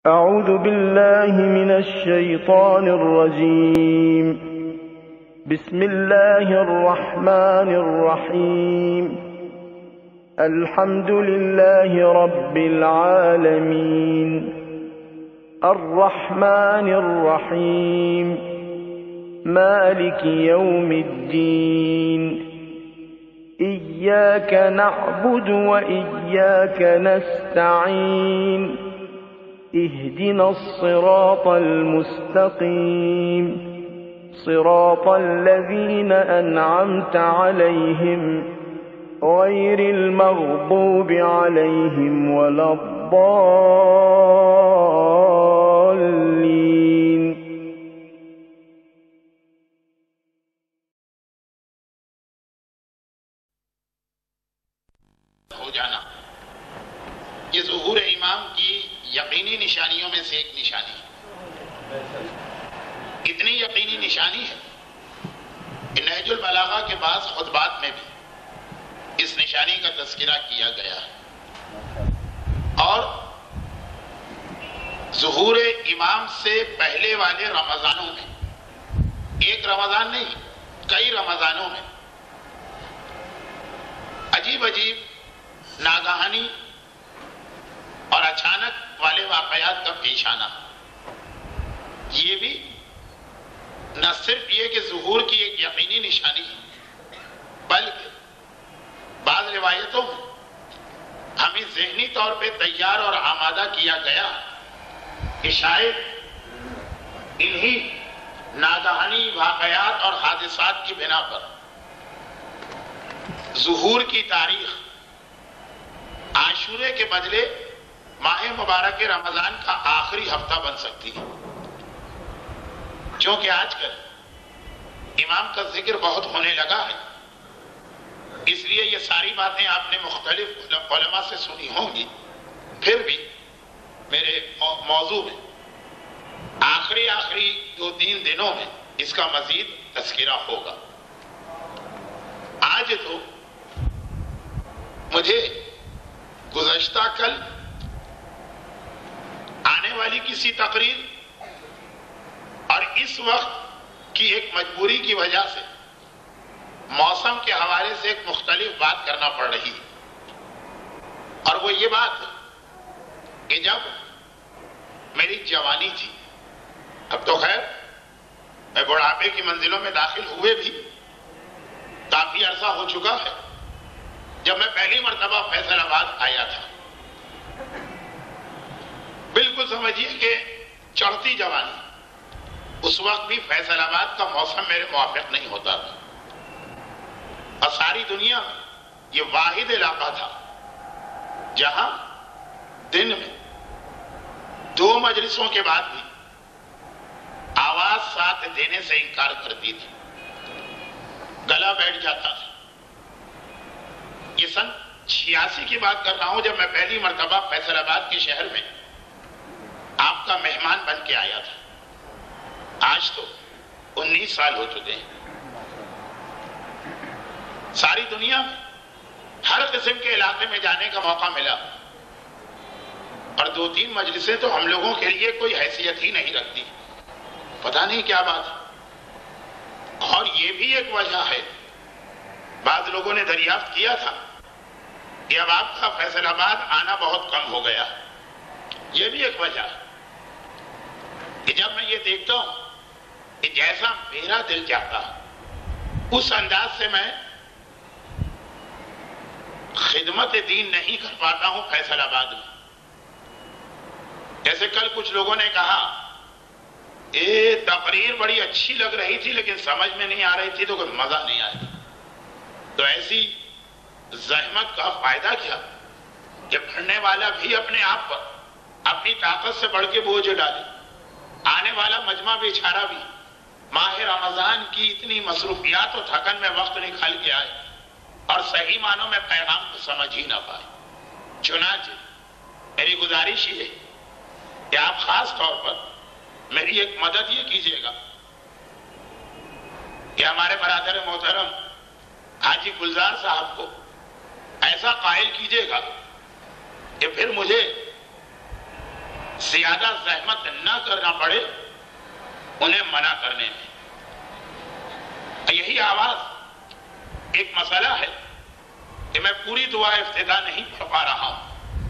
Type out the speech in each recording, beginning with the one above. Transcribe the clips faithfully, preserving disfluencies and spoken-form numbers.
أعوذ بالله من الشيطان الرجيم. بسم الله الرحمن الرحيم. الحمد لله رب العالمين الرحمن الرحيم مالك يوم الدين إياك نعبد وإياك نستعين اهدنا الصراط المستقيم صراط الذين أنعمت عليهم غير المغضوب عليهم ولا الضالين. ہو جانا یہ ظہور امام کی یقینی نشانیوں میں سے ایک نشانی ہے. اتنی یقینی نشانی ہے کہ نہج البلاغہ کے بعض خطبات میں بھی اس نشانی کا تذکرہ کیا گیا ہے. اور ظہور امام سے پہلے والے رمضانوں میں، ایک رمضان نہیں کئی رمضانوں میں عجیب عجیب ناگہانی اور اچانک والے واقعات کا پیش آنا، یہ بھی نہ صرف یہ کہ ظہور کی ایک یقینی نشانی ہے، بلکہ بعض روایتوں میں ہمیں ذہنی طور پہ تیار اور آمادہ کیا گیا کہ شاید انہی ناگہانی واقعات اور حادثات کی بنا پر ظہور کی تاریخ عاشورے کے بدلے ماہ مبارک رمضان کا آخری ہفتہ بن سکتی ہے. چونکہ آج کل امام کا ذکر بہت ہونے لگا ہے، اس لیے یہ ساری باتیں آپ نے مختلف علماء سے سنی ہوں گی. پھر بھی میرے موضوع میں آخری آخری دو تین دنوں میں اس کا مزید تذکرہ ہوگا. آج تو مجھے گزشتہ کل آنے والی کسی تقریر اور اس وقت کی ایک مجبوری کی وجہ سے موسم کے حوالے سے ایک مختلف بات کرنا پڑ رہی ہے. اور وہ یہ بات کہ جب میری جوانی تھی، اب تو خیر میں بڑھاپے کی منزلوں میں داخل ہوئے بھی کافی عرصہ ہو چکا ہے، جب میں پہلی مرتبہ فیصل آباد آیا تھا، بالکل سمجھیے کہ چڑھتی جوانی، اس وقت بھی فیصل آباد کا موسم میرے موافق نہیں ہوتا تھا. اور ساری دنیا میں یہ واحد علاقہ تھا جہاں دن میں دو مجلسوں کے بعد بھی آواز ساتھ دینے سے انکار کرتی تھی، گلا بیٹھ جاتا تھا. یہ سن چھیاسی کی بات کر رہا ہوں، جب میں پہلی مرتبہ فیصل آباد کے شہر میں آپ کا مہمان بن کے آیا تھا. آج تو انیس سال ہو چکے ہیں. ساری دنیا میں ہر قسم کے علاقے میں جانے کا موقع ملا، اور دو تین مجلسیں تو ہم لوگوں کے لیے کوئی حیثیت ہی نہیں رکھتی. پتہ نہیں کیا بات ہے. اور یہ بھی ایک وجہ ہے، بعض لوگوں نے دریافت کیا تھا کہ اب آپ کا فیصل آباد آنا بہت کم ہو گیا. یہ بھی ایک وجہ ہے کہ جب میں یہ دیکھتا ہوں کہ جیسا میرا دل چاہتا اس انداز سے میں خدمت دین نہیں کر پاتا ہوں فیصل آباد میں. جیسے کل کچھ لوگوں نے کہا یہ تقریر بڑی اچھی لگ رہی تھی لیکن سمجھ میں نہیں آ رہی تھی تو کوئی مزہ نہیں آیا. تو ایسی زحمت کا فائدہ کیا کہ پڑھنے والا بھی اپنے آپ پر اپنی طاقت سے بڑھ کے بوجھ ڈالے. آنے والا مجمع بیچارہ بھی ماہ رمضان کی اتنی مصروفیات و تھکن میں وقت نکال کے آئے اور صحیح معنوں میں پیغام کو سمجھ ہی نہ پائے. چنانچہ میری گزارش یہ ہے کہ آپ خاص طور پر میری ایک مدد یہ کیجیے گا کہ ہمارے برادر محترم حاجی گلزار صاحب کو ایسا قائل کیجیے گا کہ پھر مجھے زیادہ زحمت نہ کرنا پڑے انہیں منع کرنے میں. یہی آواز ایک مسئلہ ہے کہ میں پوری دعا افتتاح نہیں پڑھ پا رہا ہوں،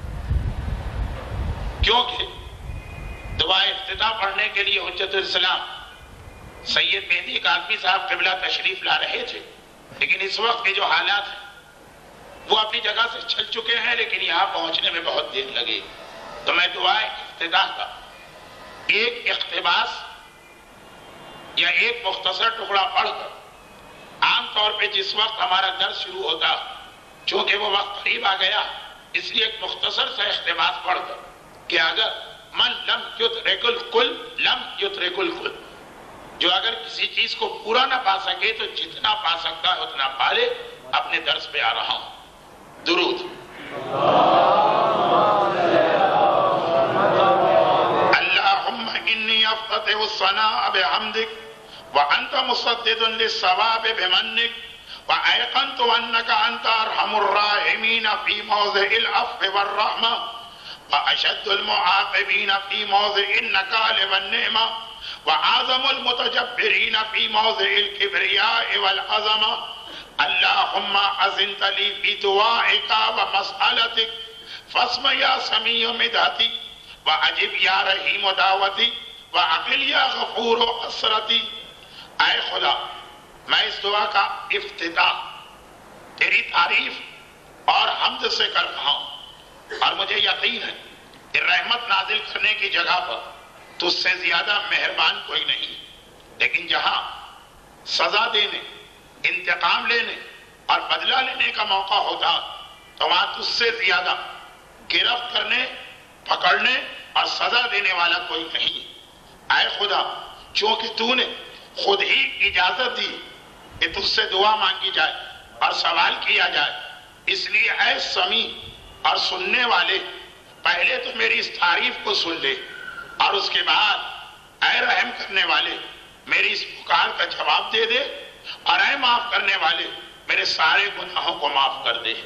کیونکہ دعا افتتاح پڑھنے کے لیے حجت الاسلام سید مہدی کاظمی صاحب قبلہ تشریف لا رہے تھے، لیکن اس وقت کے جو حالات ہیں وہ اپنی جگہ سے چل چکے ہیں، لیکن یہاں پہنچنے میں بہت دیر لگے. تو میں دعا افتتاح کا ایک اقتباس یا ایک مختصر ٹکڑا پڑھ کر، عام طور پہ جس وقت ہمارا درس شروع ہوتا چونکہ وہ وقت قریب آ گیا، اس لیے ایک مختصر سا اقتباس پڑھ کر کہ اگر من لم یدرک الکل لم یدرک الکل، جو اگر کسی چیز کو پورا نہ پا سکے تو جتنا پا سکتا ہے اتنا پا لے. اپنے درس پہ آ رہا ہوں. درود. اللہم انی افتتح الثناء بحمدک وانت مسدد للثواب بمنک وایقنت انک انت ارحم الراحمین فی موضع العفو والرحمہ واشد المعاقبین فی موضع النکال والنعمہ وأعظم المتجبرين في موضع الكبرياء والعظمة. اللهم أذنت لي في دعائك ومسألتك فاسمع يا سميع مدحتي وأجب يا رحيم دعوتي وعقل يا غفور حسرتي. اے خدا، میں اس دعا کا افتتاح تیری تعریف اور حمد سے کر رہا ہوں، اور مجھے یقین ہے کہ رحمت نازل کرنے کی جگہ پر تو اس سے زیادہ مہربان کوئی نہیں. لیکن جہاں سزا دینے، انتقام لینے اور بدلہ لینے کا موقع ہوتا تو وہاں تجھ سے زیادہ گرفت کرنے، پکڑنے اور سزا دینے والا کوئی نہیں. اے خدا، چونکہ تو نے خود ہی اجازت دی کہ تجھ سے دعا مانگی جائے اور سوال کیا جائے، اس لیے اے سمیع اور سننے والے، پہلے تو میری اس تعریف کو سن لے، اور اس کے بعد اے رحم کرنے والے میری اس پکار کا جواب دے دے، اور اے معاف کرنے والے میرے سارے گناہوں کو معاف کر دے.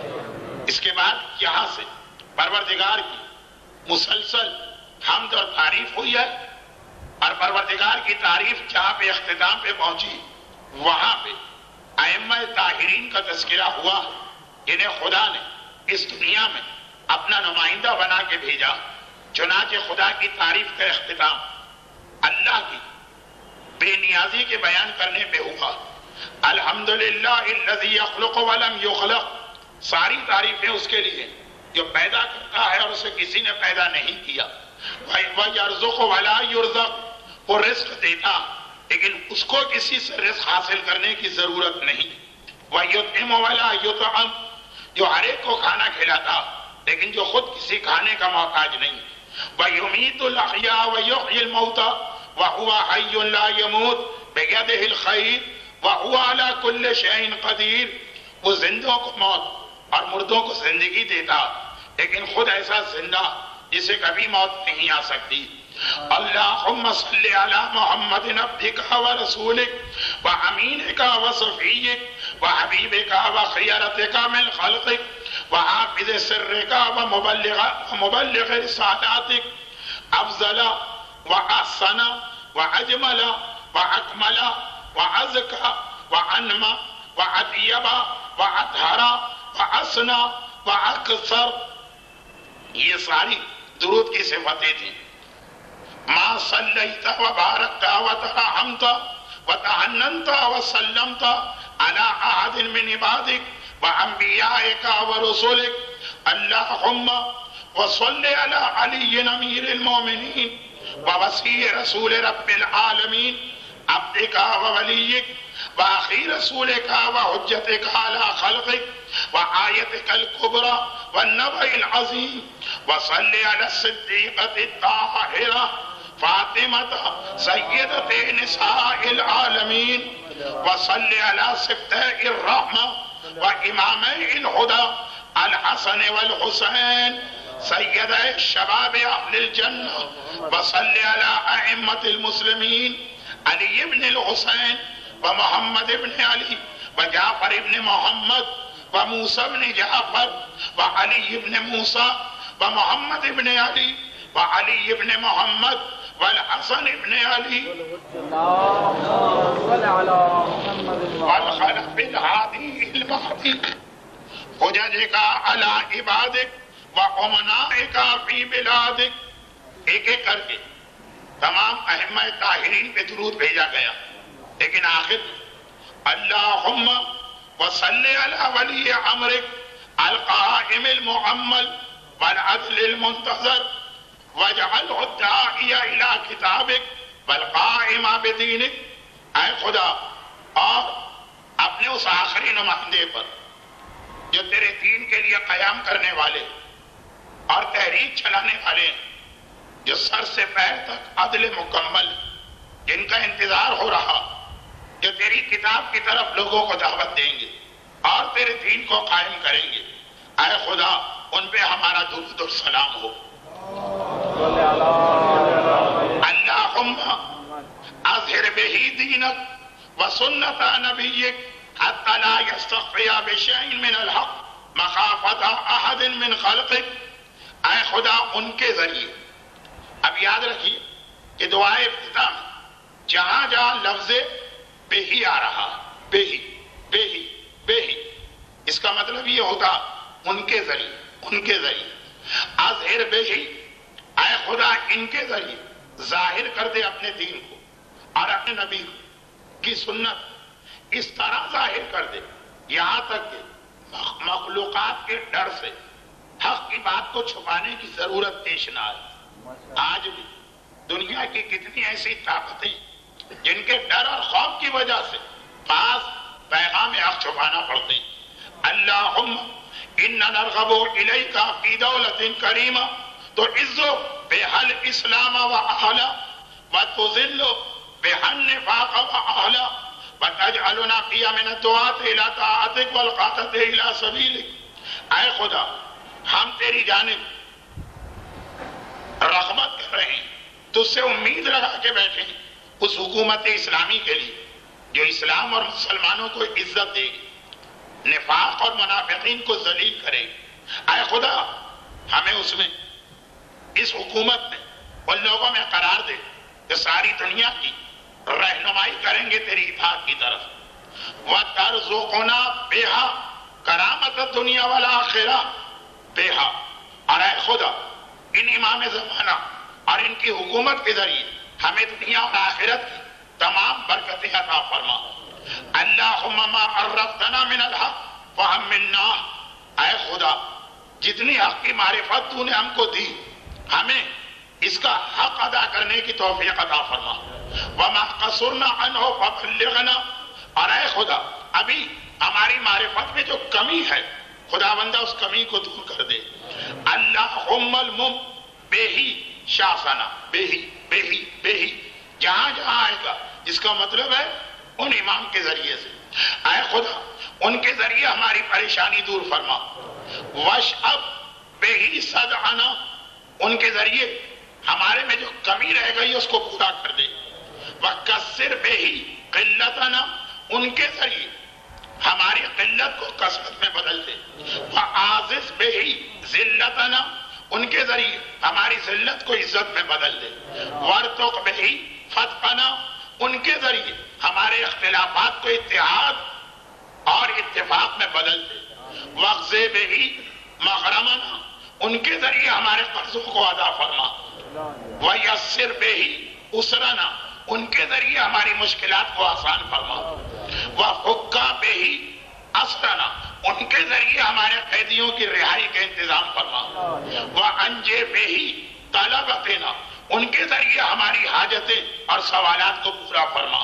اس کے بعد یہاں سے پروردگار کی مسلسل حمد اور تعریف ہوئی ہے، اور پروردگار کی تعریف جہاں پہ اختتام پہ پہنچی وہاں پہ ائمہ طاہرین کا تذکرہ ہوا، جنہیں خدا نے اس دنیا میں اپنا نمائندہ بنا کے بھیجا. چنانچہ خدا کی تعریف کا اختتام اللہ کی بے نیازی کے بیان کرنے پہ ہوا. الحمدللہ الذی یخلق ولم یخلق، ساری تعریفیں اس کے لیے جو پیدا کرتا ہے اور اسے کسی نے پیدا نہیں کیا. وَيَرْزُقُ وَلَا يُرْزَقُ، وہ رزق دیتا لیکن اس کو کسی سے رزق حاصل کرنے کی ضرورت نہیں. وَيُطْعِمُ وَلَا يُطْعَمُ، جو ہر ایک کو کھانا کھلاتا لیکن جو خود کسی کھانے کا محتاج نہیں. وَيُمِيتُ الْأَحْيَاءَ وَيُحْيِي الْمَوْتَى وَهُوَ حَيٌّ لَا يَمُوتُ بِيَدِهِ الْخَيْرُ وَهُوَ عَلَى كُلِّ شَيْءٍ قَدِيرٌ، وہ زندوں کو موت اور مردوں کو زندگی دیتا لیکن خود ایسا زندہ جسے کبھی موت نہیں آ سکتی. اللہم صلی علی محمد عبدک ورسولک وامینک وصفیک وحبیبک وخیرتک من خلقک وحافظ سرک ومبلغ ومبلغ رسالاتک، افضل واحسن واجمل واکمل وازکى وانمى واطيب واطهر واسنى واکثر. یہ ساری درود کی صفتیں تھیں. ما صلیت وبارکت وترحمت وتحننت وسلمت على احد من عبادك وانبیائک ورسولک. اللہم وصل على علی امیر المومنین ووسیع رسول رب العالمین عبدک وولیک وآخی رسولک وحجتک على خلقک وآیتک الکبرى والنبأ العظیم. وصل على الصدیقة الطاہرة فاطمة سیدة نساء العالمین. وصل على سبتاء الرحمة وإمامي الهدى الحسن والحسين سيدي الشباب أهل الجنة. وصل على أئمة المسلمين علي بن الحسين ومحمد بن علي وجعفر بن محمد وموسى بن جعفر وعلي بن موسى ومحمد بن علي وعلی ابن محمد والحسن ابن علی والخلف الہادی المہدی حججک علی عبادک وامنائک فی بلادک. ایک ایک کر کے تمام ائمہ طاہرین پہ درود بھیجا گیا، لیکن آخر اللہم وصلی علی ولی امرک القائم المعمل والعدل المنتظر واجعلہ الداعی الی کتابک والقائم بدینک. اے خدا، اور اپنے اس آخری نمائندے پر جو تیرے دین کے لیے قیام کرنے والے اور تحریک چلانے والے ہیں، جو سر سے پیر تک عدل مکمل، جن کا انتظار ہو رہا، جو تیری کتاب کی طرف لوگوں کو دعوت دیں گے اور تیرے دین کو قائم کریں گے، اے خدا ان پہ ہمارا درود و سلام ہو. اللہم اظہر بہی دینک وسنت نبیک حتی لا یستخفی بشیء من الحق مخافت احد من خلقک. اے خدا ان کے ذریعے، اب یاد رکھیے کہ دعائے افتتاح میں جہاں جہاں لفظ بہی آ رہا، بہی بہی بہی، اس کا مطلب یہ ہوتا ان کے ذریعے، ان کے ذریعے. اظہر بہی، اے خدا ان کے ذریعے ظاہر کر دے اپنے دین کو اور اپنے نبی کی سنت، اس طرح ظاہر کر دے یہاں تک کہ مخلوقات کے ڈر سے حق کی بات کو چھپانے کی ضرورت پیش نہ آئے. آج بھی دنیا کی کتنی ایسی طاقتیں جن کے ڈر اور خوف کی وجہ سے بعض پیغام حق چھپانا پڑتے ہیں. اللہم انا نرغب الیک فی دولت کریمہ تعز بہل اسلام و اہلا وتذل بہا النفاق و اہلا وتجعلنا فیہا من الدعاة الی طاعتک والقادة الی سبیلک. اے خدا، ہم تیری جانب رغبت کر رہے ہیں، تجھ سے امید لگا کے بیٹھے ہیں اس حکومت اسلامی کے لیے جو اسلام اور مسلمانوں کو عزت دے گی، نفاق اور منافقین کو ذلیل کرے گی. اے خدا، ہمیں اس میں، اس حکومت میں، ان لوگوں میں قرار دے جو ساری دنیا کی رہنمائی کریں گے تیری اطاعت کی طرف. وَتَرْزُقُنَا بِهَا کرامت الدنیا والآخرہ بِهَا. اور اے خدا، ان امام زمانہ اور ان کی حکومت کے ذریعے ہمیں دنیا اور آخرت کی تمام برکتیں عطا فرما. اللہم ما عرفتنا من الحق فحملنا. اے خدا، جتنی حق کی معرفت تو نے ہم کو دی، ہمیں اس کا حق ادا کرنے کی توفیق عطا فرما. وما قصرنا عنہ فبلغنا. اور اے خدا، ابھی ہماری معرفت میں جو کمی ہے، خدا بندہ اس کمی کو دور کر دے. اللہم المم بہی شاسنا، بہی بہی بہی، جہاں جہاں آئے گا اس کا مطلب ہے ان امام کے ذریعے سے. اے خدا، ان کے ذریعے ہماری پریشانی دور فرما. وشعب بہی صدعنا. ان کے ذریعے ہمارے میں جو کمی رہ گئی اس کو پورا کر دے. وکسر بہی قلتنا. ان کے ذریعے ہماری قلت کو کثرت میں بدل دے. وعازز بہی ذلتنا. ان کے ذریعے ہماری ذلت کو عزت میں بدل دے. ورتق بہی فتقنا. ان کے ذریعے ہمارے اختلافات کو اتحاد اور اتفاق میں بدل دے. وغزے بہی مغرمنا. ان کے ذریعے ہمارے قرضوں کو ادا فرما. ویسر بہی اسرنا. ان کے ذریعے ہماری مشکلات کو آسان فرما. وفکا بہی اسرنا. ان کے ذریعے ہمارے قیدیوں کی رہائی کا انتظام فرما. وانجے بہی طلبتنا. ان کے ذریعے ہماری حاجتیں اور سوالات کو پورا فرما.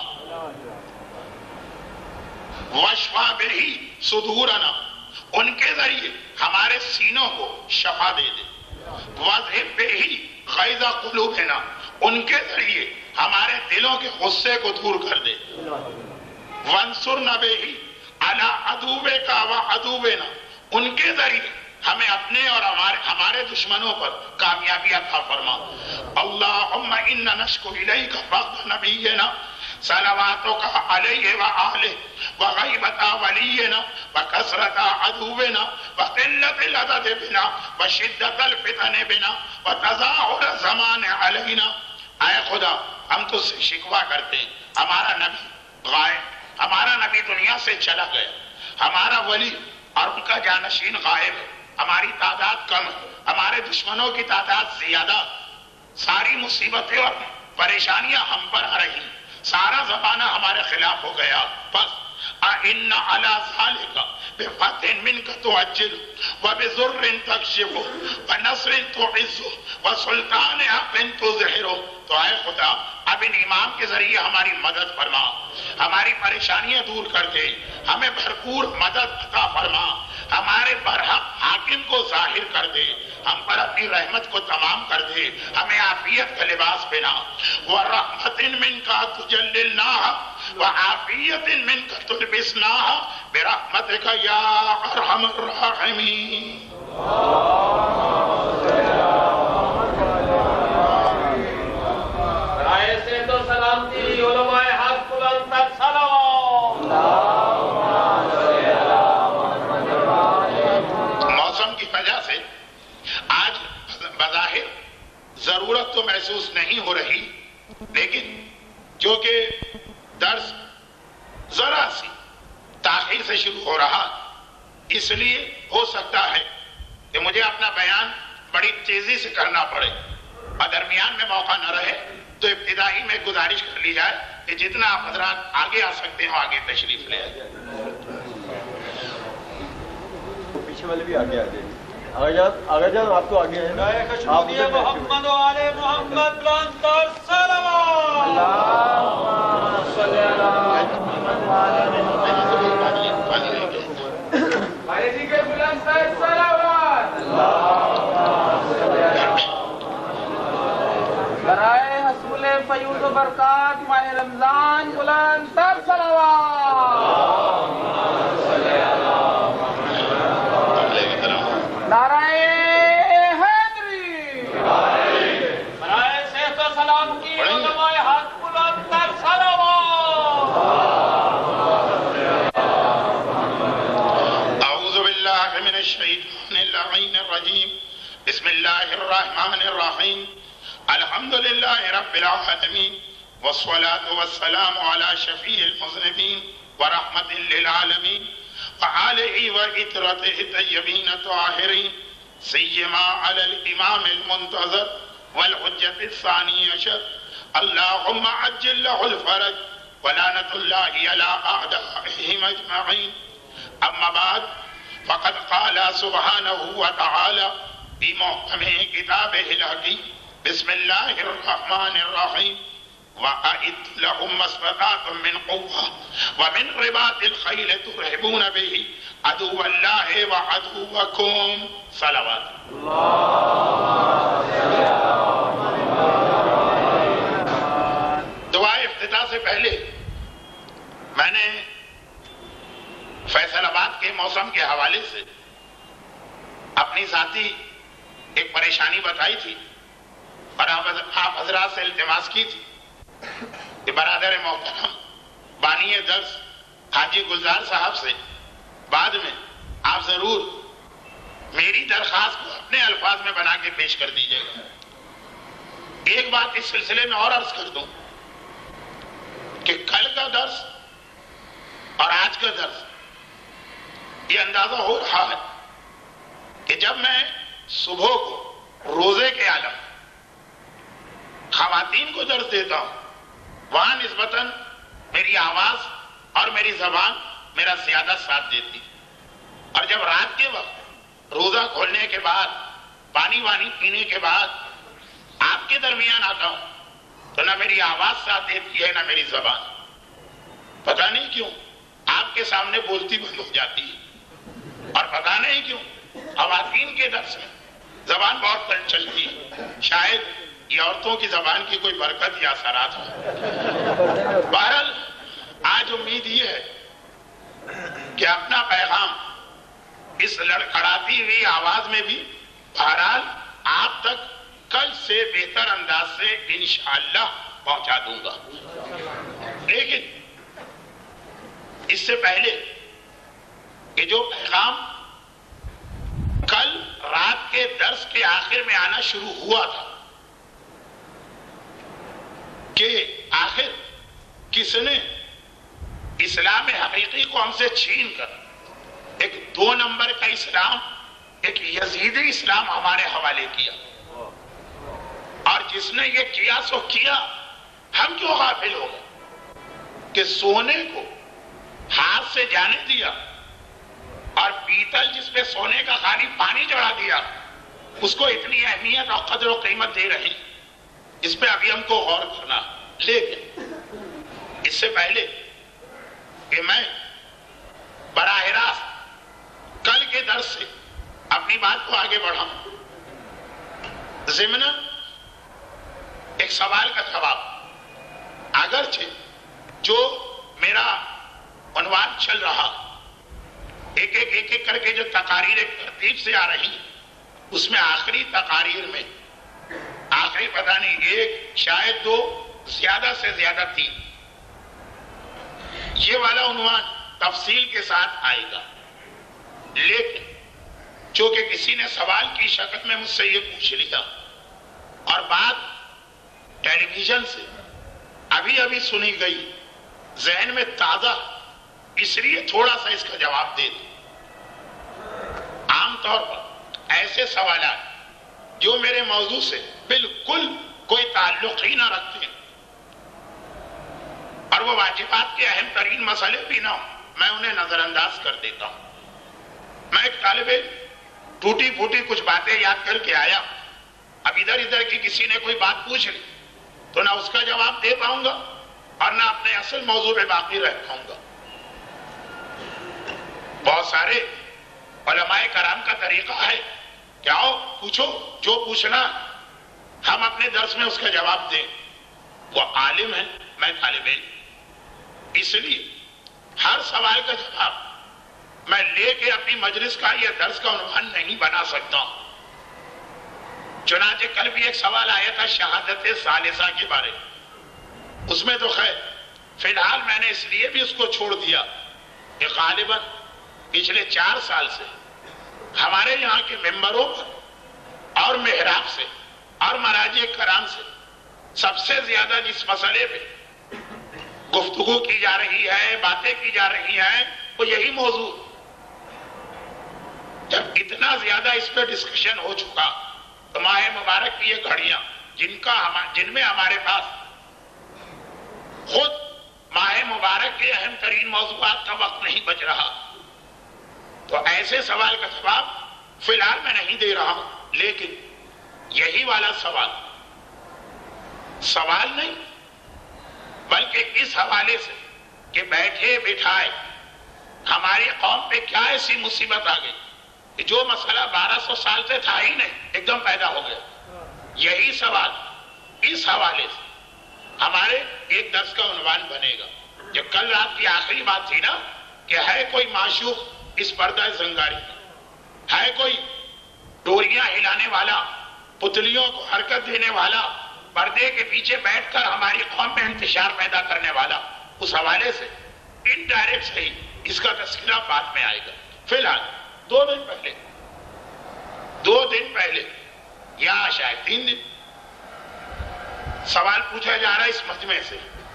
وشفا بہی صدورنا. ان کے ذریعے ہمارے سینوں کو شفا دے دے. وذہب بہی غیظ قلوبنا. ان کے ذریعے ہمارے دلوں کے غصے کو دور کر دے. وانصرنا بہی علی عدوک و عدونا. ان کے ذریعے ہمیں اپنے اور ہمارے ہمارے دشمنوں پر کامیابی عطا فرما. اللہم انا نشکو الیک فقد نبینا صلواتک علیہ وآلہ وغیبت ولینا وکثرت عدونا وقلت العدد بنا وشدت الفتن بنا وتظاہر الرحمن علینا، اے خدا ہم تو سے شکوہ کرتے ہیں، ہمارا نبی غائب، ہمارا نبی دنیا سے چلا گیا، ہمارا ولی اور ان کا جانشین غائب ہے، ہماری تعداد کم ہے، ہمارے دشمنوں کی تعداد زیادہ، ساری مصیبتیں اور پریشانیاں ہم پر آ رہی، سارا زمانہ ہمارے خلاف ہو گیا، بس اِنَّ عَلَىٰ ذَلِكَ بِفَتْحٍ مِّنْكَ تُعَجِّلُ وَبِضُرٍّ تَكْشِفُ وَنَصْرٍ تُعِزُّ وَسُلْطَانِ حَقٍّ تُظْهِرُ۔ تو اے خدا اب ان امام کے ذریعے ہماری مدد فرما، ہماری پریشانیاں دور کر دے، ہمیں بھرپور مدد عطا فرما، ہمارے برحق حاکم کو ظاہر کر دے، ہم پر اپنی رحمت کو تمام کر دے، ہمیں عافیت کا لباس پہنا، وَرَحْمَةٍ مِّنْكَ تُجَلِّلْنَاهَا وَعَافِيَةٍ مِّنْكَ تُلْبِسْنَاهَا بِرَحْمَتِكَ يَا أَرْحَمَ الرَّاحِمِينَ۔ موسم کی وجہ سے آج بظاہر ضرورت تو محسوس نہیں ہو رہی، لیکن کیونکہ درس ذرا سی تاخیر سے شروع ہو رہا، اس لیے ہو سکتا ہے کہ مجھے اپنا بیان بڑی تیزی سے کرنا پڑے اور درمیان میں موقع نہ رہے تو ابتدائی میں گزارش کر لی جائے کہ جتنا آپ حضرات آگے آ سکتے ہو آگے تشریف لے آئے۔ پیچھے والے بھی آگے آگے آگے جان آگے جان آپ تو آگے ہیں، آپ محمد و آل محمد بلندر صلوات، اللہم صلی علی محمد و آل محمد، بھائی جی کے بلندر صلوات، اللہم صلی علی برائے حصول فیوض و برکات ماہ رمضان بلندر صلوات، اللہم صلی علی نعرہ حیدری، برائے صحت و سلام کی علماء حق بلندر صلوات۔ اعوذ باللہ من الشیطان اللعین الرجیم، بسم اللہ الرحمن الرحیم، الحمدللہ رب العالمین، والصلاة والسلام علی شفیع المذنبین ورحمت للعالمین وآلہ وإطرته الطیبین الطاہرین، سیما علی الامام المنتظر والحجة الثانی عشر، اللہم عجل له الفرج ولعنت اللہ علی اعدائهم اجمعین۔ اما بعد فقد قال سبحانہ وتعالی فی محکم کتابہ الحکیم، بسم اللہ الرحمن الرحیم، وَأَعِدْ لَهُمْ مَا اسْتَطَعْتُم مِّن قُوَّةٍ وَمِن رِّبَاطِ الْخَيْلِ تُرْهِبُونَ بِهِ عَدُوَّ اللَّهِ وَعَدُوَّكُمْ۔ صلوات۔ دعا افتتاح سے پہلے میں نے فیصل آباد کے موسم کے حوالے سے اپنی ذاتی ایک پریشانی بتائی تھی اور آپ حضرات سے التماس کی تھی کہ برادر محترم بانی درس حاجی گلزار صاحب سے بعد میں آپ ضرور میری درخواست کو اپنے الفاظ میں بنا کے پیش کر دیجئے گا۔ ایک بات اس سلسلے میں اور عرض کر دوں کہ کل کا درس اور آج کا درس یہ اندازہ ہو رہا ہے کہ جب میں صبح کو روزے کے عالم خواتین کو درس دیتا ہوں وہاں نسبتاً میری آواز اور میری زبان میرا زیادہ ساتھ دیتی، اور جب رات کے وقت روزہ کھولنے کے بعد پانی وانی پینے کے بعد آپ کے درمیان آتا ہوں تو نہ میری آواز ساتھ دیتی ہے نہ میری زبان، پتہ نہیں کیوں آپ کے سامنے بولتی بند ہو جاتی ہے، اور پتہ نہیں کیوں خواتین کے درس میں زبان بہت تل چلتی ہے، شاید یہ عورتوں کی زبان کی کوئی برکت یا اثرات ہو۔ بہرحال آج امید یہ ہے کہ اپنا پیغام اس لڑکھڑاتی ہوئی آواز میں بھی بہرحال آپ تک کل سے بہتر انداز سے انشاءاللہ پہنچا دوں گا، لیکن اس سے پہلے کہ جو پیغام کل رات کے درس کے آخر میں آنا شروع ہوا تھا کہ آخر کس نے اسلام حقیقی کو ہم سے چھین کر ایک دو نمبر کا اسلام، ایک یزیدی اسلام ہمارے حوالے کیا، اور جس نے یہ کیا سو کیا، ہم کیوں غافل ہو گئے کہ سونے کو ہاتھ سے جانے دیا اور پیتل جس پہ سونے کا خالی پانی چڑھا دیا اس کو اتنی اہمیت اور قدر و قیمت دے رہے، اس پہ ابھی ہم کو غور کرنا۔ لیکن اس سے پہلے کہ میں براہ راست کل کے درس سے اپنی بات کو آگے بڑھاؤں، ضمن ایک سوال کا جواب، اگرچہ جو میرا عنوان چل رہا ایک ایک ایک ایک کر کے جو تقاریر ایک ترتیب سے آ رہی اس میں آخری تقاریر میں آخری پتہ نہیں ایک شاید دو زیادہ سے زیادہ تین یہ والا عنوان تفصیل کے ساتھ آئے گا، لیکن چونکہ کسی نے سوال کی شکل میں مجھ سے یہ پوچھ لیا اور بات ٹیلی ویژن سے ابھی ابھی سنی گئی، ذہن میں تازہ، اس لیے تھوڑا سا اس کا جواب دے دوں۔ عام طور پر ایسے سوالات جو میرے موضوع سے بالکل کوئی تعلق ہی نہ رکھتے ہیں اور وہ واجبات کے اہم ترین مسئلے بھی نہ ہوں، میں انہیں نظر انداز کر دیتا ہوں۔ میں ایک طالب ٹوٹی پھوٹی کچھ باتیں یاد کر کے آیا، اب ادھر ادھر کی کسی نے کوئی بات پوچھ لی تو نہ اس کا جواب دے پاؤں گا اور نہ اپنے اصل موضوع پہ باقی رہ پاؤں گا۔ بہت سارے علماء کرام کا طریقہ ہے کہ آؤ پوچھو جو پوچھنا، ہم اپنے درس میں اس کا جواب دیں۔ وہ عالم ہے، میں طالب علم، اس لیے ہر سوال کا جواب میں لے کے اپنی مجلس کا یا درس کا عنوان نہیں بنا سکتا۔ چنانچہ کل بھی ایک سوال آیا تھا شہادت ثالثہ کے بارے میں، اس میں تو خیر فی الحال میں نے اس لیے بھی اس کو چھوڑ دیا کہ غالباً پچھلے چار سال سے ہمارے یہاں کے ممبروں پر اور محراب سے اور مراجع کرام سے سب سے زیادہ جس مسئلے پہ گفتگو کی جا رہی ہے، باتیں کی جا رہی ہیں، وہ یہی موضوع۔ جب اتنا زیادہ اس پہ ڈسکشن ہو چکا تو ماہ مبارک کی یہ گھڑیاں جن کا جن میں ہمارے پاس خود ماہ مبارک کے اہم ترین موضوعات کا وقت نہیں بچ رہا، تو ایسے سوال کا جواب فی الحال میں نہیں دے رہا ہوں۔ لیکن یہی والا سوال سوال نہیں بلکہ اس حوالے سے کہ بیٹھے بٹھائے ہماری قوم پہ کیا ایسی مصیبت آ گئی کہ جو مسئلہ بارہ سو سال سے تھا ہی نہیں ایک دم پیدا ہو گیا، یہی سوال اس حوالے سے ہمارے ایک درس کا عنوان بنے گا۔ جو کل رات کی آخری بات تھی نا کہ ہے کوئی معشوق اس پردہ زنگاری میں، ہے کوئی ڈوریاں ہلانے والا، پتلیوں کو حرکت دینے والا، پردے کے پیچھے بیٹھ کر ہماری قوم میں انتشار پیدا کرنے والا، اس حوالے سے انڈائریکٹ سے ہی اس کا تذکرہ بعد میں آئے گا۔ فی الحال دو دن پہلے دو دن پہلے یا شاید تین دن سوال پوچھا جا رہا ہے اس مجمع سے،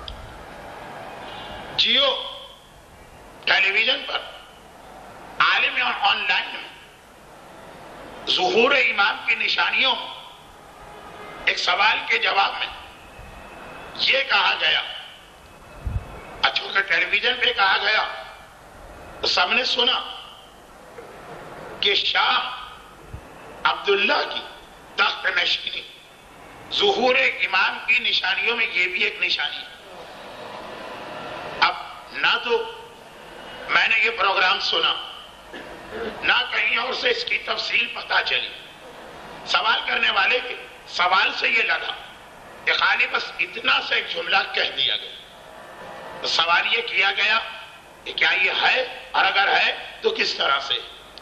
جیو ٹیلی ویژن پر عالم آن لائن میں ظہور امام کی نشانیوں ایک سوال کے جواب میں یہ کہا گیا، اچھا کہ ٹیلی ویژن پہ کہا گیا تو سب نے سنا کہ شاہ عبداللہ کی تخت نشینی ظہور امام کی نشانیوں میں یہ بھی ایک نشانی ہے۔ اب نہ تو میں نے یہ پروگرام سنا نہ کہیں اور سے اس کی تفصیل پتہ چلی، سوال کرنے والے کے سوال سے یہ لگا کہ خالی بس اتنا سے ایک جملہ کہہ دیا گیا، تو سوال یہ کیا گیا کہ کیا یہ ہے اور اگر ہے تو کس طرح سے۔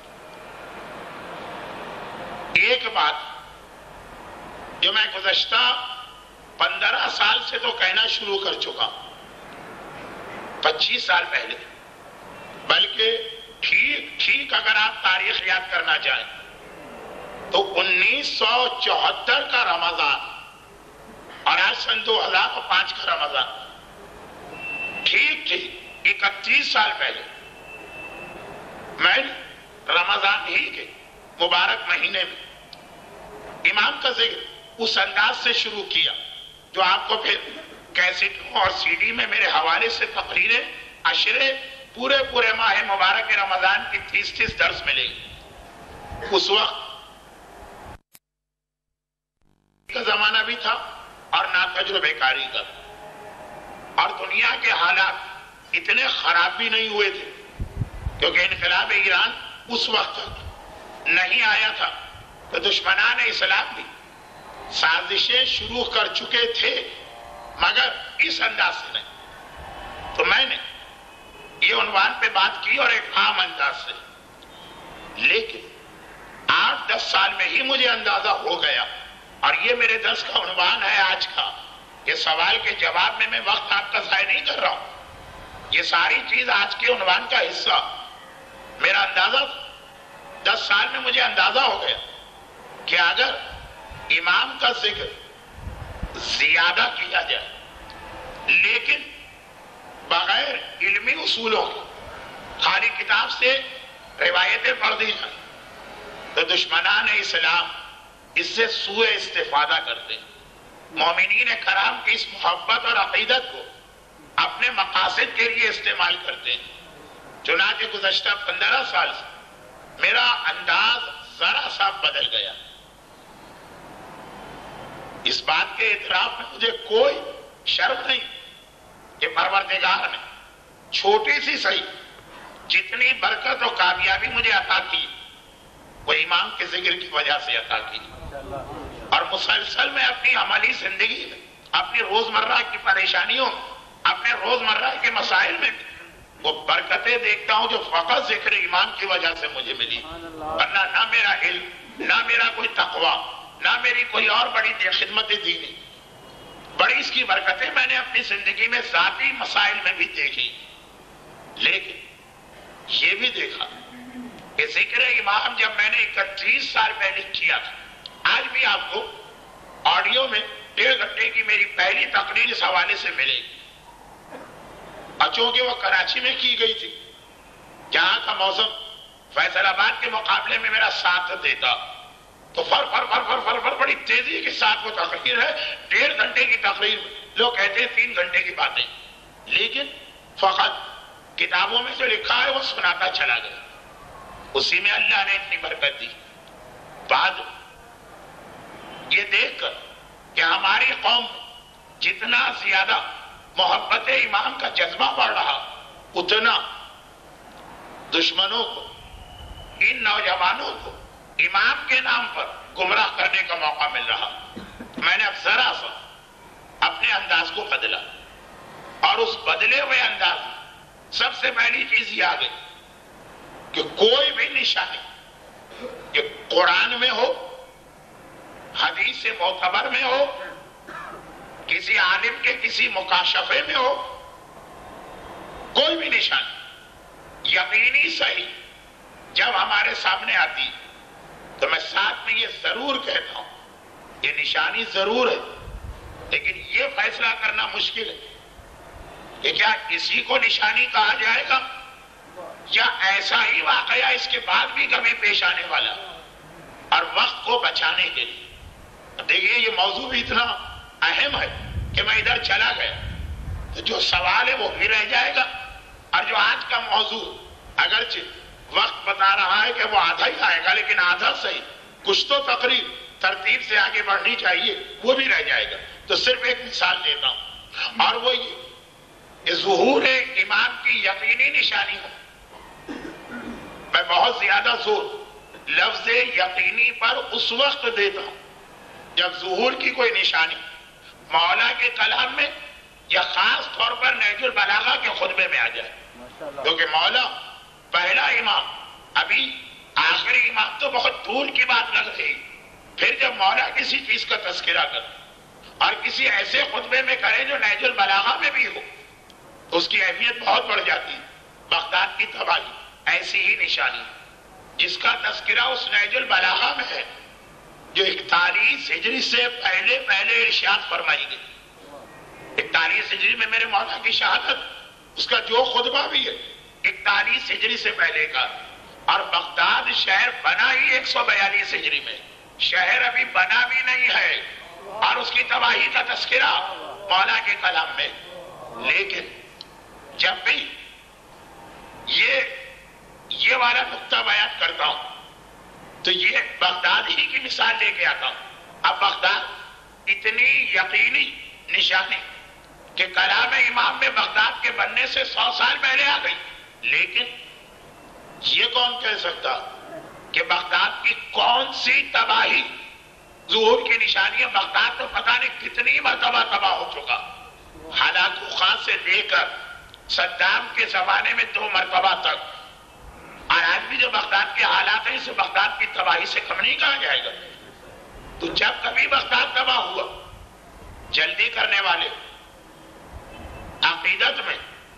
ایک بات جو میں گزشتہ پندرہ سال سے تو کہنا شروع کر چکا ہوں، پچیس سال پہلے، بلکہ ٹھیک ٹھیک اگر آپ تاریخ یاد کرنا چاہیں تو انیس سو چوہتر کا رمضان اور آج آج سن دو ہزار اور پانچ کا رمضان، ٹھیک ٹھیک اکتیس سال پہلے میں رمضان ہی کے مبارک مہینے میں امام کا ذکر اس انداز سے شروع کیا جو آپ کو پھر کیسٹوں اور سی ڈی میں میرے حوالے سے تقریریں عشرے پورے پورے ماہ مبارک رمضان کی تیس تیس درس ملے گی۔ اس وقت کا زمانہ بھی تھا اور نہ تجربے کاری کا، اور دنیا کے حالات اتنے خراب بھی نہیں ہوئے تھے کیونکہ انقلاب ایران اس وقت تک نہیں آیا تھا تو دشمنان اسلام بھی سازشیں شروع کر چکے تھے، مگر اس انداز سے نہیں۔ تو میں نے یہ عنوان پہ بات کی اور ایک عام انداز سے، لیکن آٹھ دس سال میں ہی مجھے اندازہ ہو گیا، اور یہ میرے درس کا عنوان ہے آج کا، یہ سوال کے جواب میں میں وقت آپ کا ضائع نہیں کر رہا ہوں، یہ ساری چیز آج کے عنوان کا حصہ۔ میرا اندازہ دس سال میں مجھے اندازہ ہو گیا کہ اگر امام کا ذکر زیادہ کیا جائے لیکن بغیر علمی اصولوں کے خالی کتاب سے روایتیں پڑھ دی جائیں تو دشمنان اسلام اس سے سوء استفادہ کرتے ہیں، مومنین کرام کی اس محبت اور عقیدت کو اپنے مقاصد کے لیے استعمال کرتے ہیں۔ چنانچہ گزشتہ پندرہ سال سے میرا انداز ذرا سا بدل گیا۔ اس بات کے اعتراف میں مجھے کوئی شرم نہیں کہ پروردگار نے چھوٹی سی صحیح جتنی برکت اور کامیابی مجھے عطا کی وہ امام کے ذکر کی وجہ سے عطا کی، اور مسلسل میں اپنی عملی زندگی میں اپنی روزمرہ کی پریشانیوں میں اپنے روزمرہ کے مسائل میں وہ برکتیں دیکھتا ہوں جو فقط ذکر امام کی وجہ سے مجھے ملی، ورنہ نہ میرا علم، نہ میرا کوئی تقوی، نہ میری کوئی اور بڑی خدمت دینی، بڑی اس کی برکتیں میں نے اپنی زندگی میں ذاتی مسائل میں بھی دیکھی، لیکن یہ بھی دیکھا کہ ذکر امام جب میں نے اکتیس سال پہلے کیا تھا، آج بھی آپ کو آڈیو میں ڈیڑھ گھنٹے کی میری پہلی تقریر اس حوالے سے ملے گی، اور چونکہ وہ کراچی میں کی گئی تھی جہاں کا موسم فیصل آباد کے مقابلے میں میرا ساتھ دیتا، تو فر فر فر فر فر فر بڑی تیزی کے ساتھ وہ تقریر ہے، ڈیڑھ گھنٹے کی تقریر میں لوگ کہتے ہیں تین گھنٹے کی باتیں، لیکن فقط کتابوں میں جو لکھا ہے وہ سناتا چلا گیا، اسی میں اللہ نے اتنی برکت دی۔ بعد یہ دیکھ کر کہ ہماری قوم جتنا زیادہ محبت امام کا جذبہ بڑھ رہا، اتنا دشمنوں کو، ان نوجوانوں کو امام کے نام پر گمراہ کرنے کا موقع مل رہا۔ میں نے اب ذرا سا اپنے انداز کو بدلا، اور اس بدلے ہوئے انداز میں سب سے پہلی چیز یہ آ گئی کہ کوئی بھی نشانی کہ قرآن میں ہو، حدیث معتبر میں ہو، کسی عالم کے کسی مکاشفے میں ہو، کوئی بھی نشانی یقینی صحیح جب ہمارے سامنے آتی تو میں ساتھ میں یہ ضرور کہتا ہوں یہ نشانی ضرور ہے، لیکن یہ فیصلہ کرنا مشکل ہے کہ کیا اسی کو نشانی کہا جائے گا یا ایسا ہی واقعہ اس کے بعد بھی کبھی پیش آنے والا، اور وقت کو بچانے کے لیے دیکھیے یہ موضوع بھی اتنا اہم ہے کہ میں ادھر چلا گیا تو جو سوال ہے وہ بھی رہ جائے گا، اور جو آج کا موضوع اگرچہ وقت بتا رہا ہے کہ وہ آدھا ہی آئے گا لیکن آدھا صحیح کچھ تو تقریب ترتیب سے آگے بڑھنی چاہیے وہ بھی رہ جائے گا۔ تو صرف ایک مثال دیتا ہوں، اور وہ یہ کہ ظہور امام کی یقینی نشانی ہو، میں بہت زیادہ زور لفظ یقینی پر اس وقت دیتا ہوں جب ظہور کی کوئی نشانی مولا کے کلام میں یا خاص طور پر نہج البلاغہ کے خطبے میں آ جائے، کیونکہ مولا پہلا امام، ابھی آخری امام تو بہت دور کی بات لگ رہی، پھر جب مولا کسی چیز کا تذکرہ کرے اور کسی ایسے خطبے میں کرے جو نہج البلاغہ میں بھی ہو تو اس کی اہمیت بہت بڑھ جاتی ہے۔ بغداد کی تباہی ایسی ہی نشانی جس کا تذکرہ اس نہج البلاغہ میں ہے جو اکتالیس ہجری سے پہلے پہلے ارشاد فرمائی گئی، اکتالیس ہجری میں میرے مولا کی شہادت، اس کا جو خطبہ بھی ہے اکتالیس ہجری سے پہلے کا، اور بغداد شہر بنا ہی ایک سو بیالیس ہجری میں، شہر ابھی بنا بھی نہیں ہے، اور اس کی تباہی کا تذکرہ مولا کے کلام میں۔ لیکن جب بھی یہ یہ والا نقطہ بیان کرتا ہوں تو یہ بغداد ہی کی مثال لے کے آتا ہوں۔ اب بغداد اتنی یقینی نشانی کہ کلام امام میں بغداد کے بننے سے سو سال پہلے آ گئی، لیکن یہ کون کہہ سکتا کہ بغداد کی کون سی تباہی ظہور کی نشانی ہے؟ بغداد تو پتہ نہیں کتنی مرتبہ تباہ ہو چکا، ہلاکو خان سے لے کر صدام کے زمانے میں دو مرتبہ تک، اور آج بھی جو بغداد کے حالات ہیں اسے بغداد کی تباہی سے کم نہیں کہا جائے گا۔ تو جب کبھی بغداد تباہ ہوا، جلدی کرنے والے، عقیدت میں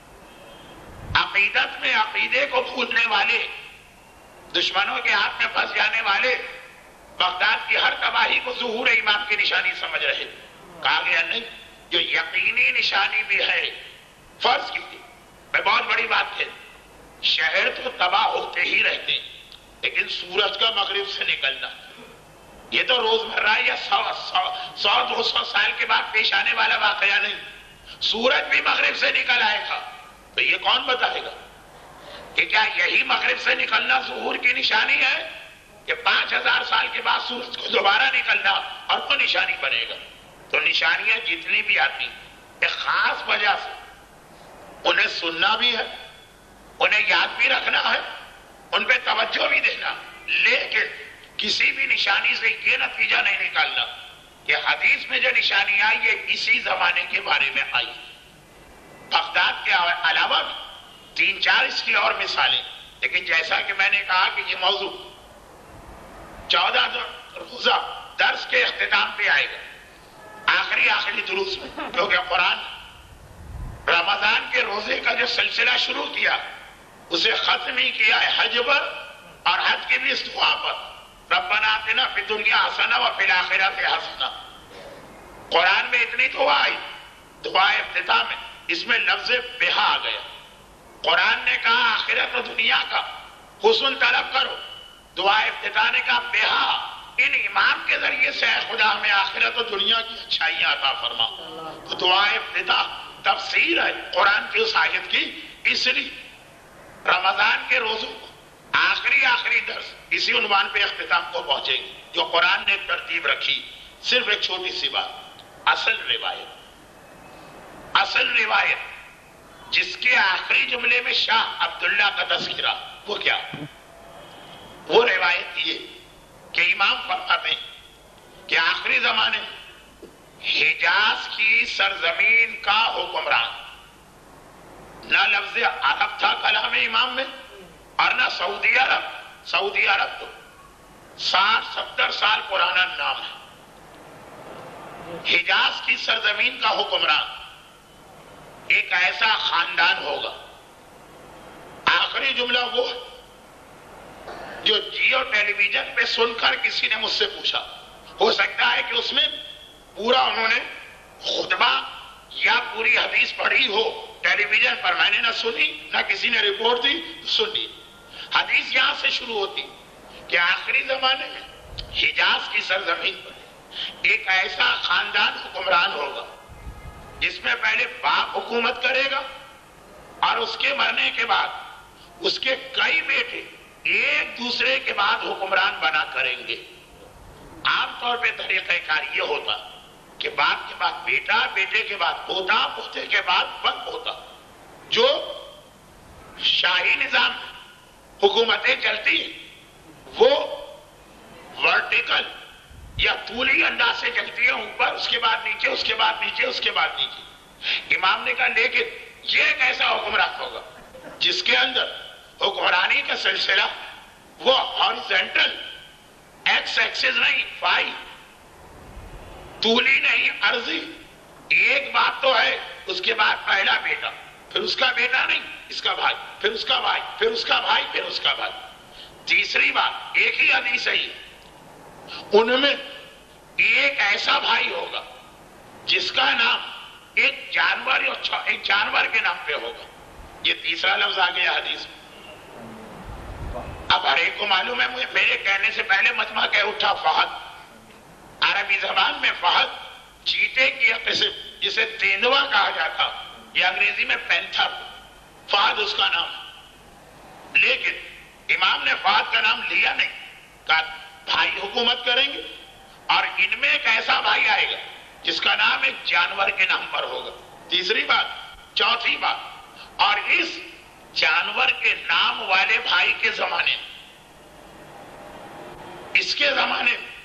عقیدت میں عقیدے کو بھولنے والے، دشمنوں کے ہاتھ میں پھنس جانے والے، بغداد کی ہر تباہی کو ظہور امام کی نشانی سمجھ رہے۔ کہا گیا نہیں، جو یقینی نشانی بھی ہے، فرض کیجیے میں بہت بڑی بات ہے، شہر تو تباہ ہوتے ہی رہتے ہیں، لیکن سورج کا مغرب سے نکلنا یہ تو روزمرہ یا سو سو سو دو سو سال کے بعد پیش آنے والا واقعہ نہیں، سورج بھی مغرب سے نکل آئے گا۔ تو یہ کون بتائے گا کہ کیا یہی مغرب سے نکلنا ظہور کی نشانی ہے کہ پانچ ہزار سال کے بعد سورج کو دوبارہ نکلنا اور وہ نشانی بنے گا؟ تو نشانیاں جتنی بھی آتی ایک خاص وجہ سے انہیں سننا بھی ہے، انہیں یاد بھی رکھنا ہے، ان پہ توجہ بھی دینا، لیکن کسی بھی نشانی سے یہ نتیجہ نہیں نکالنا کہ حدیث میں جو نشانی آئی یہ اسی زمانے کے بارے میں آئی۔ بغداد کے علاوہ بھی تین چار اس کی اور مثالیں، لیکن جیسا کہ میں نے کہا کہ یہ موضوع چودہ روزہ درس کے اختتام پہ آئے گا، آخری آخری دروس میں، کیونکہ قرآن رمضان کے روزے کا جو سلسلہ شروع کیا اسے ختم ہی کیا ہے حج پر، اور حج کی بھی اس دعا پر، ربنا آتنا فی الدنیا حسنہ وفی الآخرۃ حسنہ۔ قرآن میں اتنی دعا آئی، دعا افتتاح میں اس میں لفظ بہا آ گیا۔ قرآن نے کہا آخرت و دنیا کا حسن طلب کرو، دعا افتتاح نے کہا بہا، ان امام کے ذریعے سے اے خدا ہمیں آخرت و دنیا کی اچھائیاں عطا فرما۔ تو دعا افتتاح تفسیر ہے قرآن کی اس آیت کی، اس لیے رمضان کے روزوں کو آخری آخری درس اسی عنوان پہ اختتام کو پہنچے گی جو قرآن نے ترتیب رکھی۔ صرف ایک چھوٹی سی بات، اصل روایت اصل روایت جس کے آخری جملے میں شاہ عبداللہ کا تذکرہ، وہ کیا؟ وہ روایت یہ کہ امام فرماتے ہیں کہ آخری زمانے میں حجاز کی سرزمین کا حکمران، نہ لفظ عرب تھا کلام امام میں اور نہ سعودی عرب، سعودی عرب تو ساٹھ ستر سال پرانا نام ہے۔ حجاز کی سرزمین کا حکمران ایک ایسا خاندان ہوگا، آخری جملہ وہ جو جیو ٹیلی ویژن پہ سن کر کسی نے مجھ سے پوچھا، ہو سکتا ہے کہ اس میں پورا انہوں نے خطبہ یا پوری حدیث پڑھی ہو ٹیلی ویژن پر، میں نے نہ سنی نہ کسی نے رپورٹ دی، سنی۔ حدیث یہاں سے شروع ہوتی کہ آخری زمانے میں حجاز کی سرزمین پر ایک ایسا خاندان حکمران ہوگا جس میں پہلے باپ حکومت کرے گا اور اس کے مرنے کے بعد اس کے کئی بیٹے ایک دوسرے کے بعد حکمران بنا کریں گے۔ عام طور پہ طریقہ کار یہ ہوتا کہ باپ کے بعد بیٹا، بیٹے کے بعد پوتا، پوتے کے بعد بد پوتا۔ جو شاہی نظام حکومتیں چلتی ہیں وہ ورٹیکل یا طولی انداز سے چلتی ہیں، اوپر، اس کے بعد نیچے، اس کے بعد نیچے، اس کے بعد نیچے۔ امام نے کہا لیکن یہ ایک ایسا حکمران ہوگا جس کے اندر حکمرانی کا سلسلہ وہ ہاریزونٹل، ایکس ایکسس نہیں، فائی، طولی نہیں، عرضی۔ ایک بات تو ہے، اس کے بعد پہلا بیٹا، پھر اس کا بیٹا نہیں، اس کا بھائی، پھر اس کا بھائی، پھر اس کا بھائی، پھر اس کا بھائی۔ تیسری بات، ایک ہی حدیث ہے، ان میں ایک ایسا بھائی ہوگا جس کا نام ایک جانور ایک جانور کے نام پہ ہوگا. یہ تیسرا لفظ آ گیا حدیث میں. اب ہر ایک کو معلوم ہے, مجھے میرے کہنے سے پہلے مجمع کہہ اٹھا فہد. عربی زبان میں فہد چیتے کی قسم جسے تیندوا کہا جاتا, یہ انگریزی میں پینتھر, فہد اس کا نام. لیکن امام نے فہد کا نام لیا نہیں, کہا بھائی حکومت کریں گے اور ان میں ایک ایسا بھائی آئے گا جس کا نام ایک جانور کے نام پر ہوگا. تیسری بات. چوتھی بات, اور اس جانور کے نام والے بھائی کے زمانے میں, اس کے زمانے میں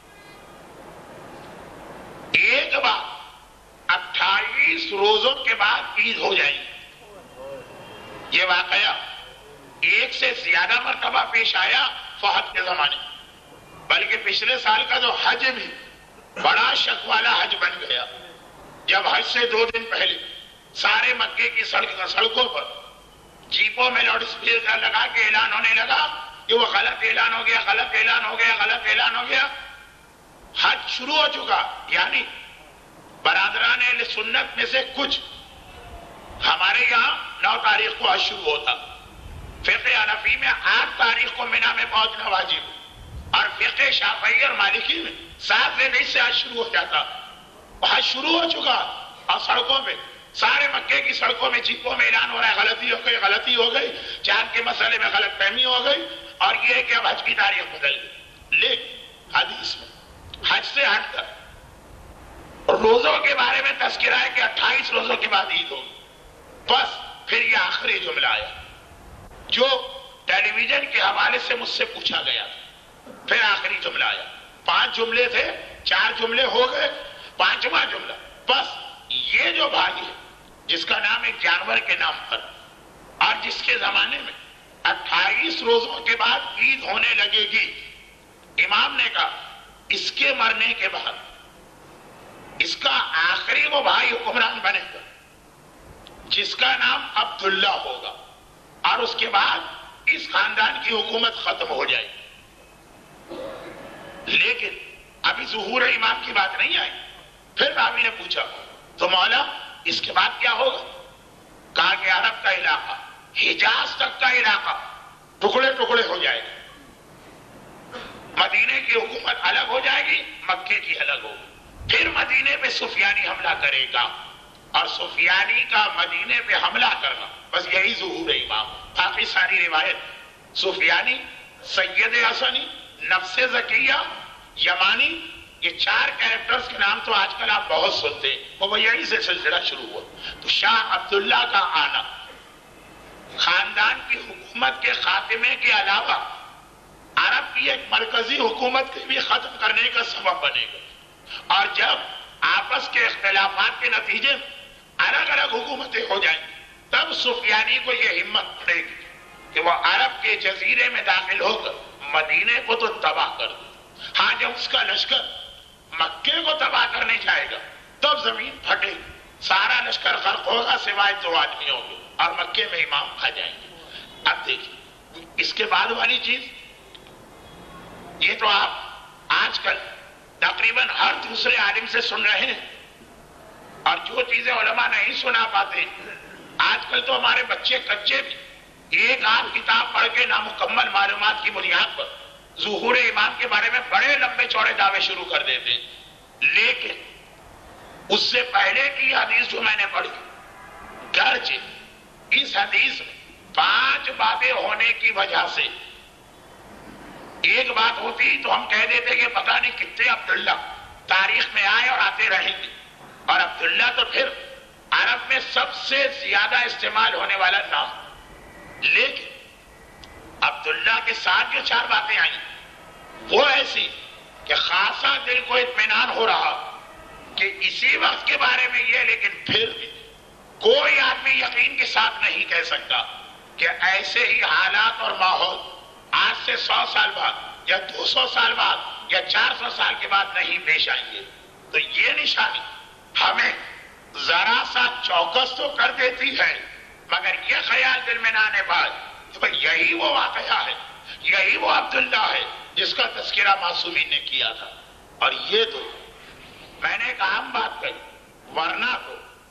ایک بار اٹھائیس روزوں کے بعد عید ہو جائے گی. یہ واقعہ ایک سے زیادہ مرتبہ پیش آیا فہد کے زمانے میں, بلکہ پچھلے سال کا جو حج بھی بڑا شک والا حج بن گیا. جب حج سے دو دن پہلے سارے مکے کی سڑک سڑکوں پر جیپوں میں لاؤڈ اسپیکر لگا کے اعلان ہونے لگا کہ وہ غلط اعلان ہو گیا, غلط اعلان ہو گیا, غلط اعلان ہو گیا. حج شروع ہو چکا, یعنی برادران اہل سنت میں سے کچھ, ہمارے یہاں نو تاریخ کو حج شروع ہوتا, فقہ حنفی میں آٹھ تاریخ کو مینا میں پہنچنا واجب, اور فقہ شافعی اور مالکی میں سات ذی الحجہ سے حج شروع ہو جاتا. حج شروع ہو چکا اور سڑکوں پہ سارے مکے کی سڑکوں میں جیپوں میں اعلان ہو رہا ہے غلطی ہو گئی, غلطی ہو گئی, چاند کے مسئلے میں غلط فہمی ہو گئی, اور یہ کہ اب حج کی تاریخ بدل گئی. لیکن حدیث میں حج سے ہٹ کر روزوں کے بارے میں تذکرہ ہے کہ اٹھائیس روزوں کے بعد عید ہوگی. بس پھر یہ آخری جملہ آیا جو ٹیلی ویژن کے حوالے سے مجھ سے پوچھا گیا تھا. پھر آخری جملہ آیا. پانچ جملے تھے, چار جملے ہو گئے, پانچواں جملہ. بس یہ جو بھائی ہے جس کا نام ایک جانور کے نام پر, اور جس کے زمانے میں اٹھائیس روزوں کے بعد عید ہونے لگے گی, امام نے کہا اس کے مرنے کے بعد اس کا آخری وہ بھائی حکمران بنے گا جس کا نام عبداللہ ہوگا, اور اس کے بعد اس خاندان کی حکومت ختم ہو جائے گی. لیکن ابھی ظہور امام کی بات نہیں آئی. پھر راوی نے پوچھا تو مولا اس کے بعد کیا ہوگا؟ کہا کہ عرب کا علاقہ, حجاز تک کا علاقہ ٹکڑے ٹکڑے ہو جائے گا. مدینے کی حکومت الگ ہو جائے گی, مکے کی الگ ہوگی. پھر مدینے پہ سفیانی حملہ کرے گا, اور سفیانی کا مدینے پہ حملہ کرنا, بس یہی ظہور امام. باقی ساری روایت سفیانی, سید حسنی, نفس زکیہ, یمانی, یہ چار کیریکٹرز کے نام تو آج کل آپ بہت سنتے ہیں, وہ یہی سے سلسلہ شروع ہوا. تو شاہ عبداللہ کا آنا خاندان کی حکومت کے خاتمے کے علاوہ عرب کی ایک مرکزی حکومت کو بھی ختم کرنے کا سبب بنے گا. اور جب آپس کے اختلافات کے نتیجے میں الگ الگ حکومتیں ہو جائیں گی, تب سفیانی کو یہ ہمت پڑے گی کہ وہ عرب کے جزیرے میں داخل ہو کر مدینے کو تو تباہ کر دے. ہاں جب اس کا لشکر مکے کو تباہ کرنے جائے گا تب زمین پھٹے گی, سارا لشکر غرق ہوگا سوائے دو آدمیوں کے, اور مکے میں امام کھا جائیں گے. اب دیکھیے اس کے بعد والی چیز, یہ تو آپ آج کل تقریباً ہر دوسرے عالم سے سن رہے ہیں, اور جو چیزیں علماء نہیں سنا پاتے, آج کل تو ہمارے بچے کچے بھی ایک آدھ کتاب پڑھ کے نامکمل معلومات کی بنیاد پر ظہور امام کے بارے میں بڑے لمبے چوڑے دعوے شروع کر دیتے ہیں. لیکن اس سے پہلے کی حدیث جو میں نے پڑھی, گرچہ اس حدیث میں پانچ باتیں ہونے کی وجہ سے ایک بات ہوتی تو ہم کہہ دیتے کہ پتہ نہیں کتنے عبداللہ تاریخ میں آئے اور آتے رہیں گے, اور عبداللہ تو پھر عرب میں سب سے زیادہ استعمال ہونے والا نام. لیکن عبداللہ کے ساتھ جو چار باتیں آئیں وہ ایسی کہ خاصا دل کو اطمینان ہو رہا کہ اسی وقت کے بارے میں یہ, لیکن پھر بھی کوئی آدمی یقین کے ساتھ نہیں کہہ سکتا کہ ایسے ہی حالات اور ماحول آج سے سو سال بعد یا دو سو سال بعد یا چار سو سال کے بعد نہیں پیش آئیں گے. تو یہ نشانی ہمیں ذرا سا چوکس تو کر دیتی ہے, مگر یہ خیال دل میں نہ آنے پائے کہ بھئی یہی وہ واقعہ ہے, یہی وہ عبداللہ ہے جس کا تذکرہ معصومین نے کیا تھا. اور یہ تو میں نے ایک عام بات کہی, ورنہ تو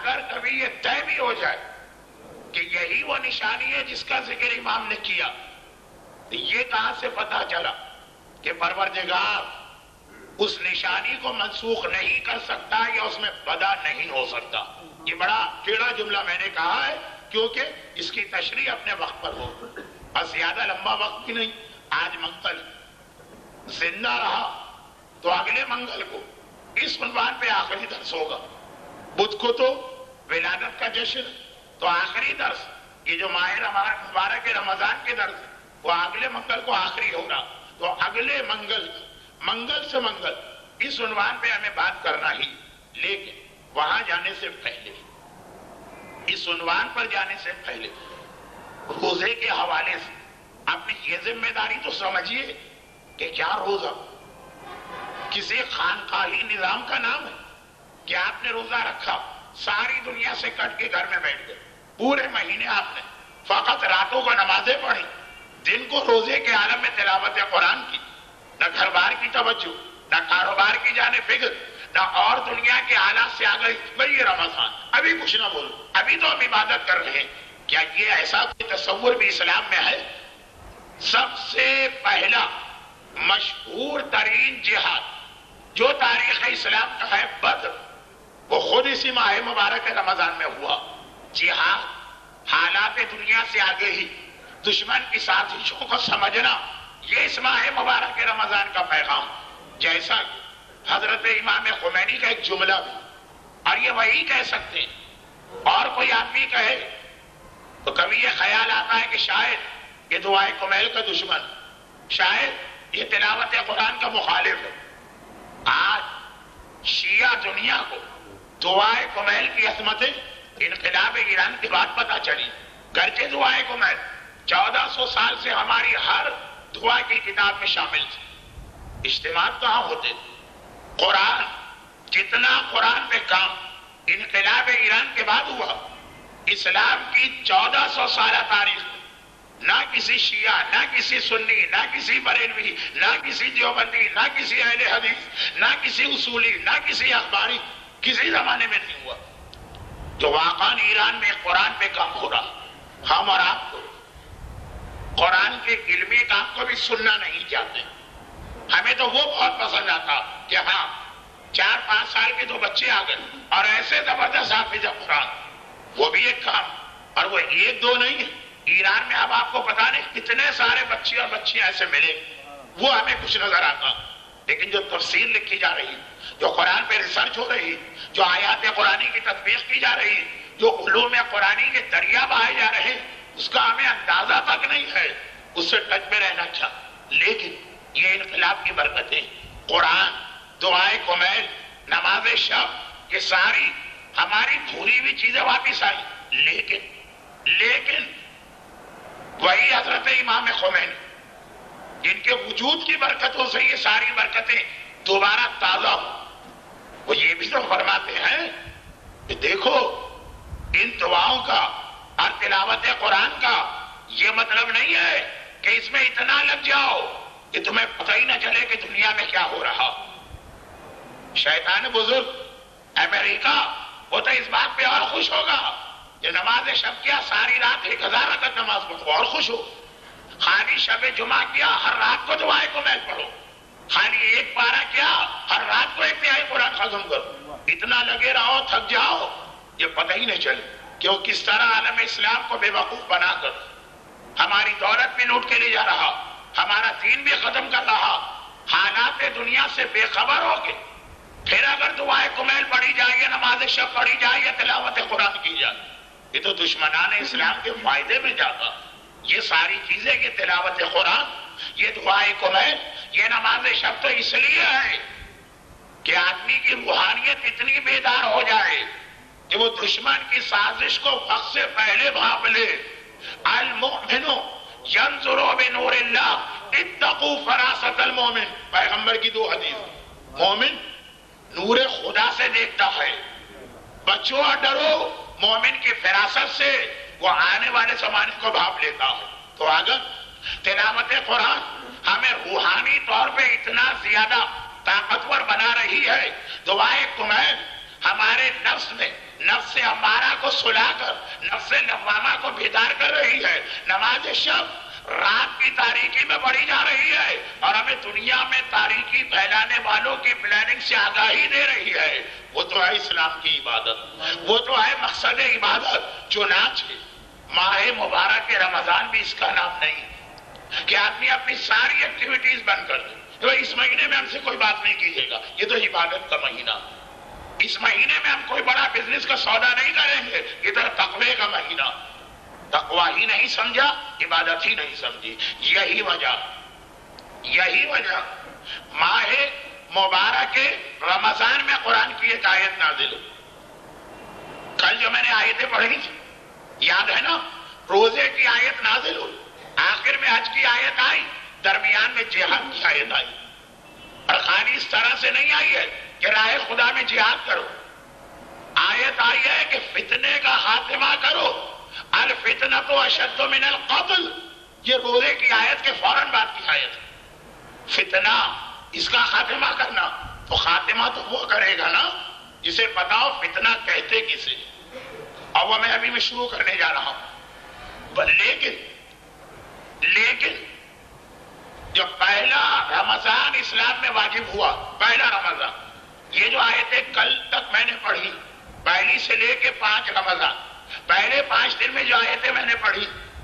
اگر کبھی یہ طے بھی ہو جائے کہ یہی وہ نشانی ہے جس کا ذکر امام نے کیا، تو یہ کہاں سے پتا چلا کہ پروردگار اس نشانی کو منسوخ نہیں کر سکتا یا اس میں بدا نہیں ہو سکتا؟ یہ بڑا ٹیڑھا جملہ میں نے کہا ہے کیونکہ اس کی تشریح اپنے وقت پر ہو، اور زیادہ لمبا وقت بھی نہیں. آج منگل زندہ رہا تو اگلے منگل کو اس عنوان پہ آخری درس ہوگا. بدھ کو تو ولادت کا جشن، تو آخری درس یہ جو ماہ مبارک رمضان کے درس ہے وہ اگلے منگل کو آخری ہوگا. تو اگلے منگل منگل سے منگل اس عنوان پہ ہمیں بات کرنا ہی، لیکن وہاں جانے سے پہلے، اس عنوان پر جانے سے پہلے روزے کے حوالے سے اپنی یہ ذمہ داری تو سمجھیے کہ کیا روزہ کسی خانقاہی نظام کا نام ہے کہ آپ نے روزہ رکھا، ساری دنیا سے کٹ کے گھر میں بیٹھ گئے، پورے مہینے آپ نے فقط راتوں کو نمازیں پڑھی، دن کو روزے کے عالم میں تلاوت قرآن کی، نہ گھر بار کی توجہ، نہ کاروبار کی جانب فکر، نہ اور دنیا کے حالات سے آ گئی بھائی یہ رمضان ابھی کچھ نہ بولو، ابھی تو ہم عبادت کر رہے ہیں. کیا یہ ایسا کوئی تصور بھی اسلام میں ہے؟ سب سے پہلا مشہور ترین جہاد جو تاریخ اسلام کا ہے بدر، وہ خود اسی ماہ مبارک رمضان میں ہوا. جہاد حالات دنیا سے آگے ہی دشمن کی سازشوں کو سمجھنا، یہ اس ماہ مبارک رمضان کا پیغام. جیسا حضرت امام خمینی کا ایک جملہ بھی، اور یہ وہی کہہ سکتے ہیں، اور کوئی آدمی کہے تو کبھی یہ خیال آتا ہے کہ شاید یہ دعائے کمیل کا دشمن، شاید یہ تلاوت قرآن کا مخالف ہے. آج شیعہ دنیا کو دعائے کمیل کی عظمتیں انقلاب ایران کی بات پتہ چلی. گرچہ دعائے کمیل چودہ سو سال سے ہماری ہر دعا کی کتاب میں شامل تھی، اجتماع کہاں ہوتے تھے. قرآن جتنا قرآن پہ کام انقلاب ایران کے بعد ہوا، اسلام کی چودہ سو سالہ تاریخ نہ کسی شیعہ، نہ کسی سنی، نہ کسی بریلوی، نہ کسی دیوبندی، نہ کسی اہل حدیث، نہ کسی اصولی، نہ کسی اخباری کسی زمانے میں نہیں ہوا جو واقعاً ایران میں قرآن پہ کام ہو رہا. ہم اور آپ کو قرآن کے علمی کام کو بھی سننا نہیں چاہتے. ہمیں تو وہ بہت پسند آتا کہ ہاں چار پانچ سال کے دو بچے آ گئے اور ایسے زبردست حافظ قرآن، وہ بھی ایک کام، اور وہ ایک دو نہیں ہے. ایران میں اب آپ کو پتا نہیں کتنے سارے بچے اور بچیاں ایسے ملے، وہ ہمیں کچھ نظر آتا. لیکن جو تفسیر لکھی جا رہی، جو قرآن پہ ریسرچ ہو رہی، جو آیات قرآنی کی تطبیق کی جا رہی، جو علوم قرآنی کے دریا بہائے جا رہے، اس کا ہمیں اندازہ تک نہیں ہے. اس سے ٹچ میں رہنا اچھا. لیکن یہ انقلاب کی برکتیں، قرآن، دعائے کمیل، نماز شب، یہ ساری ہماری بھولی ہوئی چیزیں واپس آئی. لیکن لیکن وہی حضرت امام خمینی جن کے وجود کی برکتوں سے یہ ساری برکتیں دوبارہ تازہ ہو، وہ یہ بھی تو فرماتے ہیں کہ دیکھو ان دعاؤں کا اور تلاوت قرآن کا یہ مطلب نہیں ہے کہ اس میں اتنا لگ جاؤ کہ تمہیں پتہ ہی نہ چلے کہ دنیا میں کیا ہو رہا. شیطان بزرگ امریکہ وہ تو اس بات پہ اور خوش ہوگا کہ نماز شب کیا ساری رات ایک ہزار رکعت نماز پڑھو اور خوش ہو. خالی شب جمعہ کیا ہر رات کو دعائے کمیل پڑھو. خالی ایک پارہ کیا ہر رات کو ایک تہائی قرآن ختم کرو. اتنا لگے رہو تھک جاؤ یہ پتہ ہی نہیں چلے کہ وہ کس طرح عالم اسلام کو بے وقوف بنا کر ہماری دولت بھی لوٹ کے لے جا رہا، ہمارا دین بھی ختم کر رہا. حالات دنیا سے بے خبر ہو کے پھر اگر دعائے کمیل پڑھی جائے یا نماز شب پڑھی جائے یا تلاوت قرآن کی جائے، یہ تو دشمنان اسلام کے فائدے میں جاتا. یہ ساری چیزیں، یہ تلاوت قرآن، یہ دعائے کمیل، یہ نماز شب تو اس لیے ہے کہ آدمی کی روحانیت اتنی بیدار ہو جائے کہ وہ دشمن کی سازش کو وقت سے پہلے بھانپ لے. المؤمن ینظر بنور اللہ اتقوا فراست المؤمن، پیغمبر کی دو حدیث. مومن نور خدا سے دیکھتا ہے، بچوں ڈرو مومن کی فراست سے، وہ آنے والے زمانے کو بھانپ لیتا ہے. تو اگر تلاوت قرآن ہمیں روحانی طور پہ اتنا زیادہ طاقتور بنا رہی ہے، دعائے کمیل ہمارے نفس نفس میں نفس امارہ کو سلا کر نفس لوامہ کو بیدار کر رہی ہے. نماز شب رات کی تاریکی میں پڑھی جا رہی ہے اور ہمیں دنیا میں تاریکی پھیلانے والوں کی پلاننگ سے آگاہی دے رہی ہے. وہ تو ہے اسلام کی عبادت, وہ تو ہے مقصد عبادت. چنانچہ ماہ مبارک رمضان بھی اس کا نام نہیں کہ آدمی اپنی ساری ایکٹیویٹیز بند کر دے. تو اس مہینے میں ہم سے کوئی بات نہیں کیجیے گا, یہ تو عبادت کا مہینہ. اس مہینے میں ہم کوئی بڑا بزنس کا سودا نہیں کریں گے, یہ تو تقوی کا مہینہ. تقوی ہی نہیں سمجھا, عبادت ہی نہیں سمجھی. یہی وجہ یہی وجہ ماہ مبارک رمضان میں قرآن کی ایک آیت نازل ہوئی. کل جو میں نے آیتیں پڑھی تھی یاد ہے نا, روزے کی آیت نازل ہوئی, آخر میں حج کی آیت آئی, درمیان میں جہاد کی آیت آئی. اور خالی اس طرح سے نہیں آئی ہے کہ راہ خدا میں جہاد کرو. آیت آئی ہے کہ فتنے کا خاتمہ کرو. الفتنۃ اشد من القتل, یہ روزے کی آیت کے فوراً بعد کی آیت ہے. فتنہ, اس کا خاتمہ کرنا, تو خاتمہ تو وہ کرے گا نا جسے پتا ہو فتنہ کہتے کسے, اور وہ میں ابھی میں شروع کرنے جا رہا ہوں. لیکن لیکن جو پہلا رمضان اسلام میں واجب ہوا, پہلا رمضان, یہ جو آیتیں کل تک میں نے پڑھی, پہلی سے لے کے پانچ رمضان, پہلے پانچ دن میں جو آیتیں میں نے پڑھی,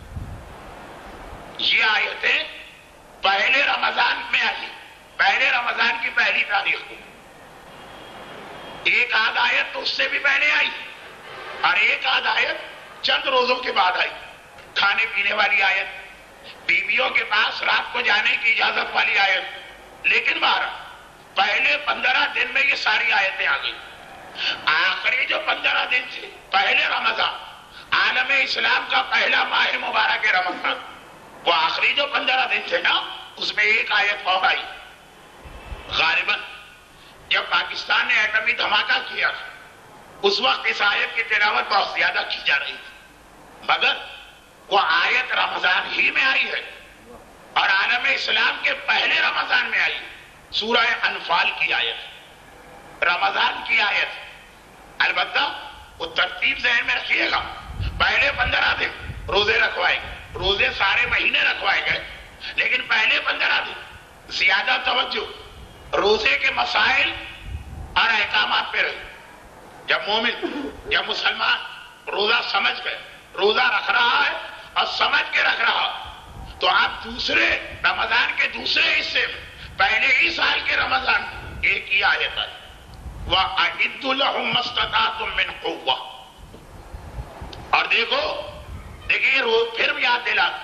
یہ آیتیں پہلے رمضان میں آئی, پہلے رمضان کی پہلی تاریخ کو. ایک آدھ آیت تو اس سے بھی پہلے آئی اور ایک آدھ آیت چند روزوں کے بعد آئی. کھانے پینے والی آیت, بیویوں کے پاس رات کو جانے کی اجازت والی آیت. لیکن بارہ پہلے پندرہ دن میں یہ ساری آیتیں آ گئی. آخری جو پندرہ دن تھے پہلے رمضان, عالم اسلام کا پہلا ماہ مبارک رمضان, وہ آخری جو پندرہ دن تھے نا, اس میں ایک آیت اور آئی. غالباً جب پاکستان نے ایٹمی دھماکہ کیا اس وقت اس آیت کی تلاوت بہت زیادہ کی جا رہی تھی, مگر وہ آیت رمضان ہی میں آئی ہے اور عالم اسلام کے پہلے رمضان میں آئی. سورہ انفال کی آیت, رمضان کی آیت. البتہ وہ ترتیب ذہن میں رکھیے گا, پہلے پندرہ دن روزے رکھوائے گئے, روزے سارے مہینے رکھوائے گئے, لیکن پہلے پندرہ دن زیادہ توجہ روزے کے مسائل اور احکامات پہ رہی. جب مومن, جب مسلمان روزہ سمجھ گئے, روزہ رکھ رہا ہے اور سمجھ کے رکھ رہا, تو آپ دوسرے رمضان کے دوسرے حصے میں پہلے ہی سال کے رمضان ایک ہی آیت ہے, وَأَعِدُّ لَهُم مَّا اسْتَطَعْتُم مِّن قُوَّةٍ. اور دیکھو دیکھیے پھر بھی یاد دلا,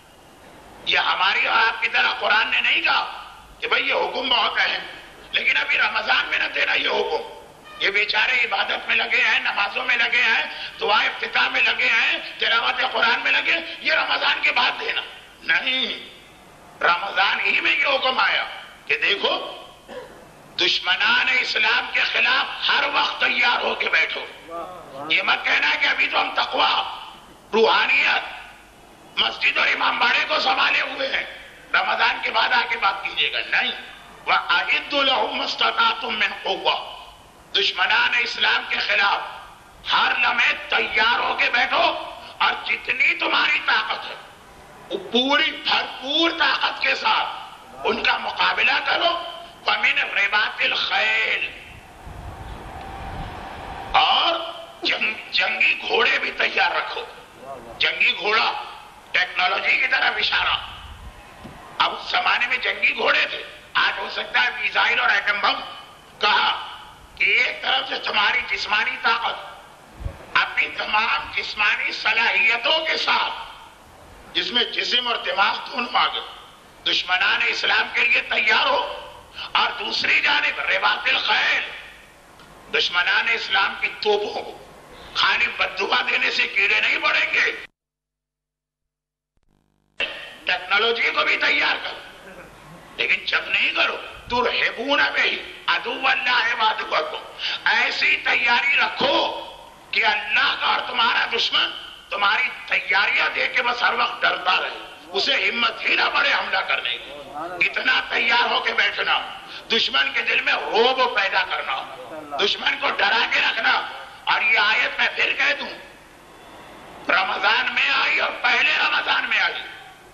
یہ ہماری اور آپ کی طرح قرآن نے نہیں کہا کہ بھئی یہ حکم بہت اہم, لیکن ابھی رمضان میں نہ دینا یہ حکم. یہ بیچارے عبادت میں لگے ہیں, نمازوں میں لگے ہیں, دعا افتتاح میں لگے ہیں, تلاوت قرآن میں لگے, یہ رمضان کے بعد دینا نہیں. رمضان ہی میں یہ حکم آیا کہ دیکھو دشمنان اسلام کے خلاف ہر وقت تیار ہو کے بیٹھو. یہ مت کہنا کہ ابھی تو ہم تقویٰ, روحانیت, مسجد اور امام باڑے کو سنبھالے ہوئے ہیں, رمضان کے بعد آ کے بات کیجیے گا. نہیں, وَأَعِدُّ لَهُم مَّا اسْتَطَعْتُم مِّن قُوَّةٍ. دشمنان اسلام کے خلاف ہر لمحے تیار ہو کے بیٹھو اور جتنی تمہاری طاقت ہے وہ پوری بھرپور طاقت کے ساتھ ان کا مقابلہ کرو. فَمِنْ رِبَاطِ الْخَيْلِ, اور جنگ, جنگی گھوڑے بھی تیار رکھو. جنگی گھوڑا ٹیکنالوجی کی طرف اشارہ. اب اس زمانے میں جنگی گھوڑے تھے, آج ہو سکتا ہے میزائل اور ایٹم بم. کہا کہ ایک طرف سے تمہاری جسمانی طاقت اپنی تمام جسمانی صلاحیتوں کے ساتھ, جس میں جسم اور دماغ دونوں آ گئے, دشمنان اسلام کے لیے تیار ہو. اور دوسری جانب رباط الخیل, دشمنان اسلام کی توپوں کو خالی بددعا دینے سے کیڑے نہیں پڑیں گے, ٹیکنالوجی کو بھی تیار کرو. لیکن جب نہیں کرو ترہبون بہ عدو اللہ وعدوکم, ایسی تیاری رکھو کہ اللہ کا اور تمہارا دشمن تمہاری تیاریاں دیکھ کے بس ہر وقت ڈرتا رہے, اسے ہمت ہی نہ پڑے حملہ کرنے کی. اتنا تیار ہو کے بیٹھنا, دشمن کے دل میں رعب پیدا کرنا, دشمن کو ڈرا کے رکھنا,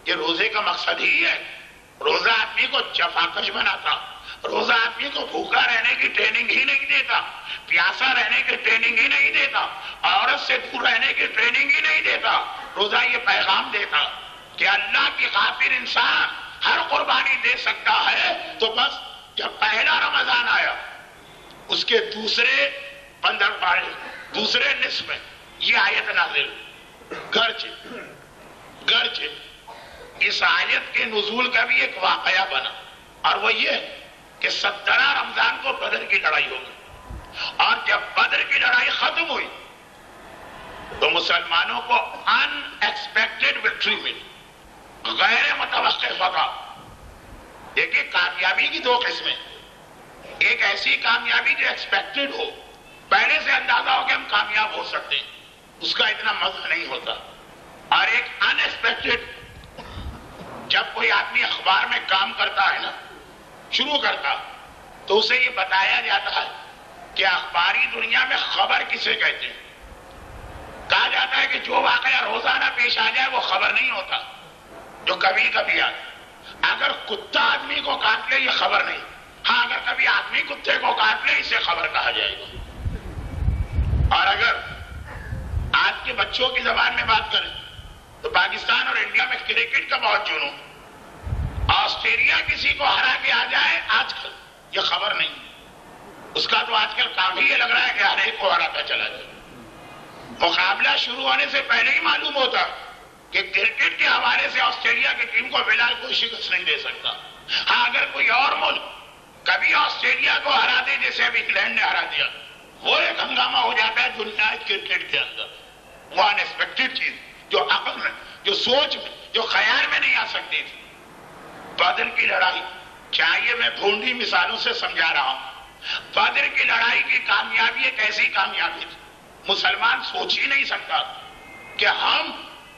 یہ روزے کا مقصد ہی ہے. روزہ آدمی کو جفاکش بناتا، روزہ آدمی کو بھوکا رہنے کی ٹریننگ ہی نہیں دیتا، پیاسا رہنے کی ٹریننگ ہی نہیں دیتا، عورت سے دور رہنے کی ٹریننگ ہی نہیں دیتا. روزہ یہ پیغام دیتا کہ اللہ کی خاطر انسان ہر قربانی دے سکتا ہے. تو بس جب پہلا رمضان آیا اس کے دوسرے پندرہ پارے دوسرے نصف میں یہ آیت نازل. گرچہ گرچہ اس آیت کے نزول کا بھی ایک واقعہ بنا، اور وہ یہ کہ سترہ رمضان کو بدر کی لڑائی ہو گئی، اور جب بدر کی لڑائی ختم ہوئی تو مسلمانوں کو ان ایکسپیکٹڈ وکٹری ملی، غیر متوقع فتح. دیکھیے کامیابی کی دو قسمیں، ایک ایسی کامیابی جو ایکسپیکٹڈ ہو، پہلے سے اندازہ ہو کہ ہم کامیاب ہو سکتے ہیں، اس کا اتنا مزہ نہیں ہوتا، اور ایک ان ایکسپیکٹڈ. جب کوئی آدمی اخبار میں کام کرتا ہے نا، شروع کرتا، تو اسے یہ بتایا جاتا ہے کہ اخباری دنیا میں خبر کسے کہتے ہیں. کہا جاتا ہے کہ جو واقعہ روزانہ پیش آ جائے وہ خبر نہیں ہوتا، جو کبھی کبھی آئے. اگر کتا آدمی کو کاٹ لے یہ خبر نہیں، ہاں اگر کبھی آدمی کتے کو کاٹ لے اسے خبر کہا جائے گا. اور اگر آج کے بچوں کی زبان میں بات کریں تو پاکستان اور انڈیا میں کرکٹ کا بہت جنون. آسٹریلیا کسی کو ہرا کے آ جائے آج کل یہ خبر نہیں، اس کا تو آج کل کام ہی یہ لگ رہا ہے کہ ہر ایک کو ہرا کر چلا جائے. مقابلہ شروع ہونے سے پہلے ہی معلوم ہوتا کہ کرکٹ کے حوالے سے آسٹریلیا کی ٹیم کو فی الحال کوئی شکست نہیں دے سکتا. ہاں اگر کوئی اور ملک کبھی آسٹریلیا کو ہرا دے جیسے اب انگلینڈ نے ہرا دیا، وہ ایک ہنگامہ ہو جاتا ہے دنیا کرکٹ کے اندر. وہ ان ایکسپیکٹڈ چیز جو عقل میں، جو سوچ میں، جو خیال میں نہیں آ سکتی تھی. بدر کی لڑائی چاہیے میں بھونڈی مثالوں سے سمجھا رہا ہوں. بدر کی لڑائی کی کامیابی ایک ایسی کامیابی تھی مسلمان سوچ ہی نہیں سکتا کہ ہم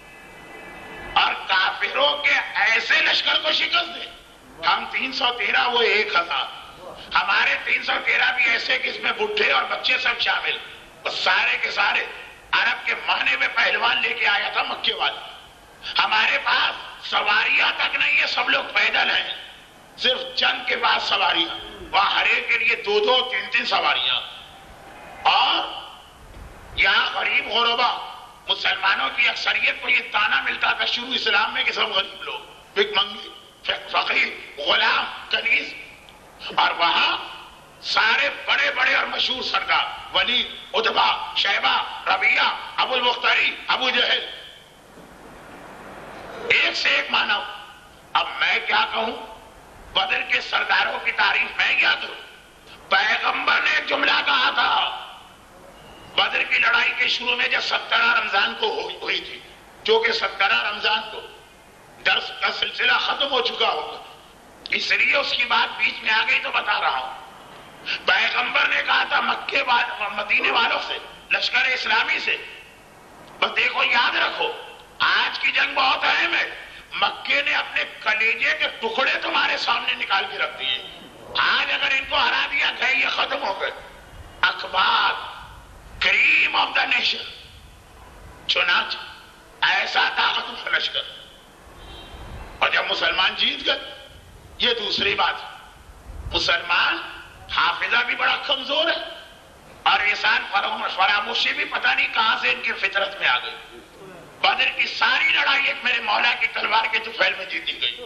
اور کافروں کے ایسے لشکر کو شکست دیں. ہم تین سو تیرہ وہ ایک ہزار، ہمارے تین سو تیرہ بھی ایسے کہ اس میں بڈھے اور بچے سب شامل، وہ سارے کے سارے عرب کے ماہنے میں پہلوان لے کے آیا تھا مکے والے. ہمارے پاس سواریاں تک نہیں ہے، سب لوگ پیدل ہیں، صرف چند کے پاس سواریاں، وہاں ہر ایک کے لیے دو دو تین تین سواریاں. اور یہاں غریب غربا مسلمانوں کی اکثریت کو یہ تانا ملتا تھا شروع اسلام میں کہ سب غریب لوگ، بھک منگی، فقیر، غلام، کنیز. اور وہاں سارے بڑے بڑے اور مشہور سردار ولید، عتبہ، شیبہ، ربیعہ، ابو المختاری، ابو جہل، ایک سے ایک مانو. اب میں کیا کہوں، بدر کے سرداروں کی تعریف میں کیا کروں. پیغمبر نے ایک جملہ کہا تھا بدر کی لڑائی کے شروع میں جب سترہ رمضان کو ہوئی تھی، جو کہ سترہ رمضان کو درس کا سلسلہ ختم ہو چکا ہوگا، اس لیے اس کی بات بیچ میں آ گئی تو بتا رہا ہوں. پیغمبر نے کہا تھا مکے مدینے والوں سے، لشکر اسلامی سے، بس دیکھو یاد رکھو آج کی جنگ بہت اہم ہے. مکے نے اپنے کلیجے کے ٹکڑے تمہارے سامنے نکال کے رکھ دیے. آج اگر ان کو ہرا دیا گئے یہ ختم ہو گئے. اخبار کریم آف دا نیشن، چنانچہ ایسا طاقتور لشکر. اور جب مسلمان جیت گئے یہ دوسری بات. مسلمان حافظہ بھی بڑا کمزور ہے اور احسان فراموشی بھی پتہ نہیں کہاں سے ان کی فطرت میں آ گئی. بدر کی ساری لڑائی ایک میرے مولا کی تلوار کے طفیل میں جیتی گئی.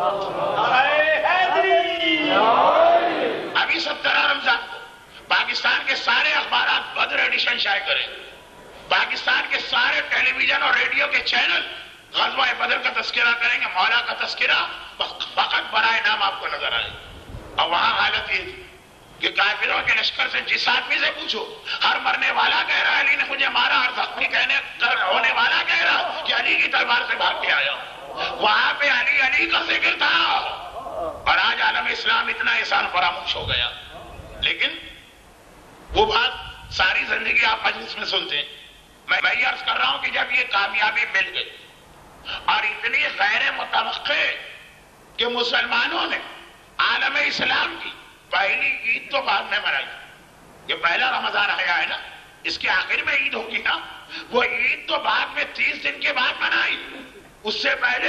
ابھی سترہ رمضان کو پاکستان کے سارے اخبارات بدر ایڈیشن شائع کریں. پاکستان کے سارے ٹیلی ویژن اور ریڈیو کے چینل غزوہ بدر کا تذکرہ کریں گے، مولا کا تذکرہ فقط برائے نام آپ کو نظر آئے. اور وہاں حالت یہ تھی کہ کافروں کے لشکر سے جس آدمی سے پوچھو ہر مرنے والا کہہ رہا علی نے مجھے مارا، اور زخمی کہنے ہونے والا کہہ رہا کہ علی کی تلوار سے بھاگ کے آیا. وہاں پہ علی علی کا ذکر تھا. اور آج عالم اسلام اتنا احسان فراموش ہو گیا. لیکن وہ بات ساری زندگی آپ مجلس میں سنتے ہیں. میں میں یہ عرض کر رہا ہوں کہ جب یہ کامیابی مل گئی اور اتنی غیر متوقع کہ مسلمانوں نے عالم اسلام کی پہلی عید تو بعد میں منائی. یہ پہلا رمضان آیا ہے نا، اس کے آخر میں عید ہوگی نا، وہ عید تو بعد میں تیس دن کے بعد منائی. اس سے پہلے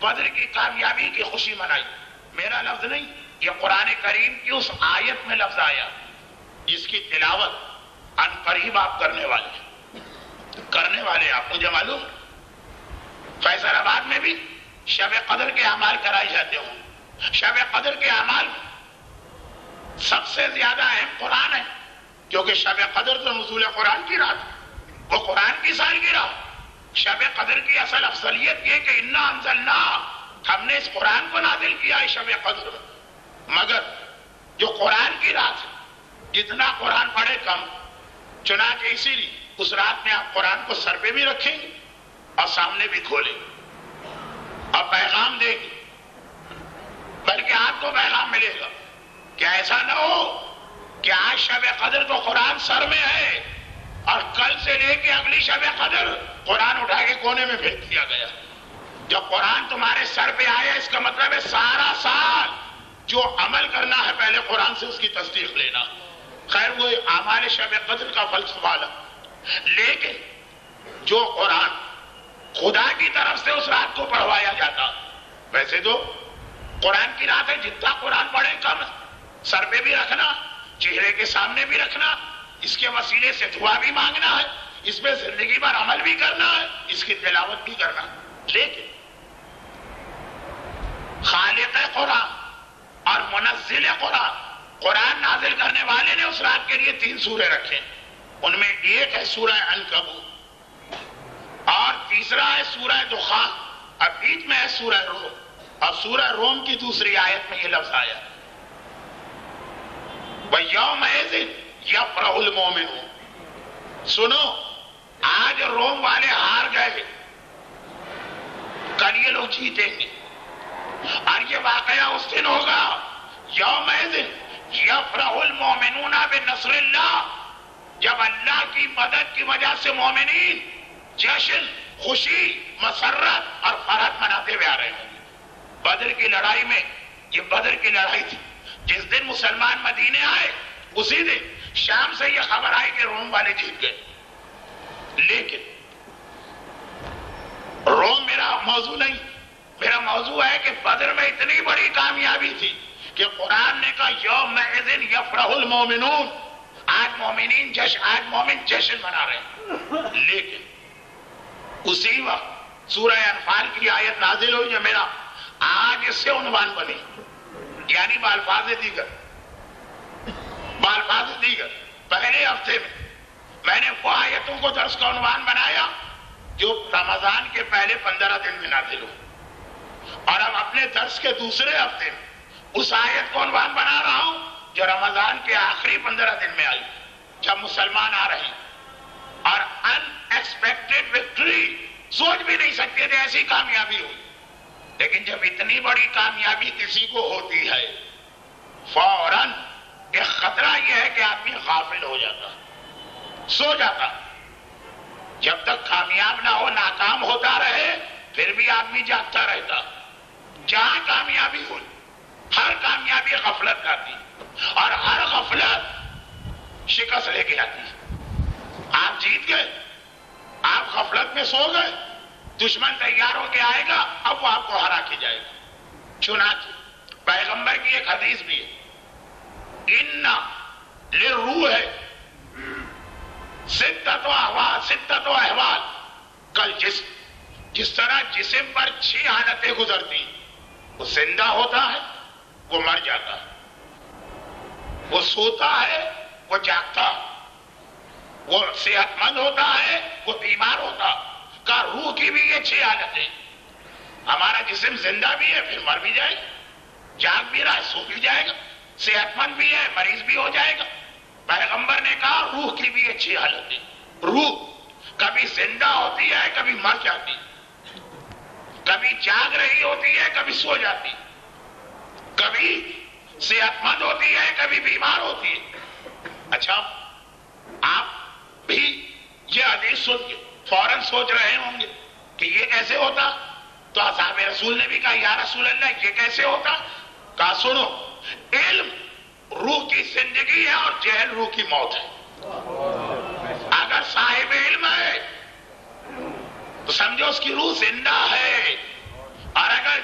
بدر کی کامیابی کی خوشی منائی. میرا لفظ نہیں، یہ قرآن کریم کی اس آیت میں لفظ آیا جس کی تلاوت ان قریب آپ کرنے والے کرنے والے آپ مجھے معلوم. فیصل آباد میں بھی شب قدر کے اعمال کرائے جاتے ہوں. شب قدر کے اعمال سب سے زیادہ اہم قرآن ہے، کیونکہ شب قدر تو نزول قرآن کی رات، وہ قرآن کی سالگرہ. شب قدر کی اصل افضلیت یہ کہ انا انزلنا، ہم نے اس قرآن کو نازل کیا ہے شب قدر میں. مگر جو قرآن کی رات ہے، جتنا قرآن پڑھے کم. چنانچہ اسی لیے اس رات میں آپ قرآن کو سر پہ بھی رکھیں گے اور سامنے بھی کھولیں اور پیغام دیں گے، بلکہ آپ کو پیغام ملے گا. کیا ایسا نہ ہو کہ آج شب قدر تو قرآن سر میں ہے اور کل سے لے کے اگلی شب قدر قرآن اٹھا کے کونے میں پھینک دیا گیا. جب قرآن تمہارے سر پہ آیا اس کا مطلب ہے سارا سال جو عمل کرنا ہے پہلے قرآن سے اس کی تصدیق لینا. خیر وہ اعمال شب قدر کا فلسفہ ہے، لیکن جو قرآن خدا کی طرف سے اس رات کو پڑھوایا جاتا، ویسے تو قرآن کی رات ہے، جتنا قرآن پڑھے کم ہے. سر پہ بھی رکھنا، چہرے کے سامنے بھی رکھنا، اس کے وسیلے سے دعا بھی مانگنا ہے، اس پہ زندگی بھر عمل بھی کرنا ہے، اس کی تلاوت بھی کرنا. لیکن خالق قرآن اور منزل قرآن، قرآن نازل کرنے والے نے اس رات کے لیے تین سورے رکھے. ان میں ایک ہے سورہ عنکبوت اور تیسرا ہے سورہ دخان اور بیچ میں ہے سورہ روم. اور سورہ روم کی دوسری آیت میں یہ لفظ آیا وَيَوْمَئِذٍ يَفْرَحُ الْمُؤْمِنُونَ. سنو، آج روم والے ہار گئے، کل یہ لوگ جیتیں گے. اور یہ واقعہ اس دن ہوگا یومئذ یفرح المؤمنون بنصر اللہ، جب اللہ کی مدد کی وجہ سے مومنین جشن، خوشی، مسرت اور فرحت مناتے ہوئے آ رہے ہیں. بدر کی لڑائی میں، یہ بدر کی لڑائی تھی جس دن مسلمان مدینے آئے، اسی دن شام سے یہ خبر آئی کہ روم والے جیت گئے. لیکن روم میرا موضوع نہیں، میرا موضوع ہے کہ بدر میں اتنی بڑی کامیابی تھی کہ قرآن نے کہا یومئذ یفرح المؤمنون، آج مومنین جشن، آج مومن جشن منا رہے ہیں. لیکن اسی وقت سورہ انفال کی آیت نازل ہوئی جو میرا آج اس سے عنوان بنی، یعنی بالفاظ دیگر بالفاظ دیگر پہلے ہفتے میں میں نے وہ آیتوں کو درس کا عنوان بنایا جو رمضان کے پہلے پندرہ دن میں نازل ہو، اور اب اپنے درس کے دوسرے ہفتے میں اس آیت کو عنوان بنا رہا ہوں جو رمضان کے آخری پندرہ دن میں آئی، جب مسلمان آ رہے ہیں اور ان ایکسپیکٹڈ وکٹری، سوچ بھی نہیں سکتے تھے ایسی کامیابی ہوئی. لیکن جب اتنی بڑی کامیابی کسی کو ہوتی ہے فوراً ایک خطرہ یہ ہے کہ آدمی غافل ہو جاتا، سو جاتا. جب تک کامیاب نہ ہو، ناکام ہوتا رہے، پھر بھی آدمی جاگتا رہتا. جہاں کامیابی ہوئی، ہر کامیابی غفلت آتی اور ہر غفلت شکست لے کے آتی. آپ جیت گئے، آپ غفلت میں سو گئے، دشمن تیار ہو کے آئے گا، اب وہ آپ کو ہرا کے جائے گا. چنانچہ پیغمبر کی ایک حدیث بھی ہے، اِنَّ لِلرُّوحِ ستۃ احوال ستۃ احوال کل جسم، جس طرح جسم پر چھ حالتیں گزرتی، وہ زندہ ہوتا ہے، وہ مر جاتا ہے، وہ سوتا ہے، وہ جاگتا ہے، وہ صحت مند ہوتا ہے، وہ بیمار ہوتا ہے. کا روح کی بھی یہ چھ حالتیں. ہمارا جسم زندہ بھی ہے، پھر مر بھی جائے گا، جاگ بھی رہا ہے، سو بھی جائے گا، صحت مند بھی ہے، مریض بھی ہو جائے گا. پیغمبر نے کہا روح کی بھی یہ چھ حالتیں. روح کبھی زندہ ہوتی ہے، کبھی مر جاتی، کبھی جاگ رہی ہوتی ہے، کبھی سو جاتی، کبھی صحت مند ہوتی ہے، کبھی بیمار ہوتی ہے. اچھا، آپ بھی یہ حدیث سن کے فوراً سوچ رہے ہوں گے کہ یہ کیسے ہوتا؟ تو اصحاب رسول نے بھی کہا یا رسول اللہ یہ کیسے ہوتا؟ کہا سنو، علم روح کی زندگی ہے اور جہل روح کی موت ہے. اگر صاحب علم ہے تو سمجھو اس کی روح زندہ ہے، اور اگر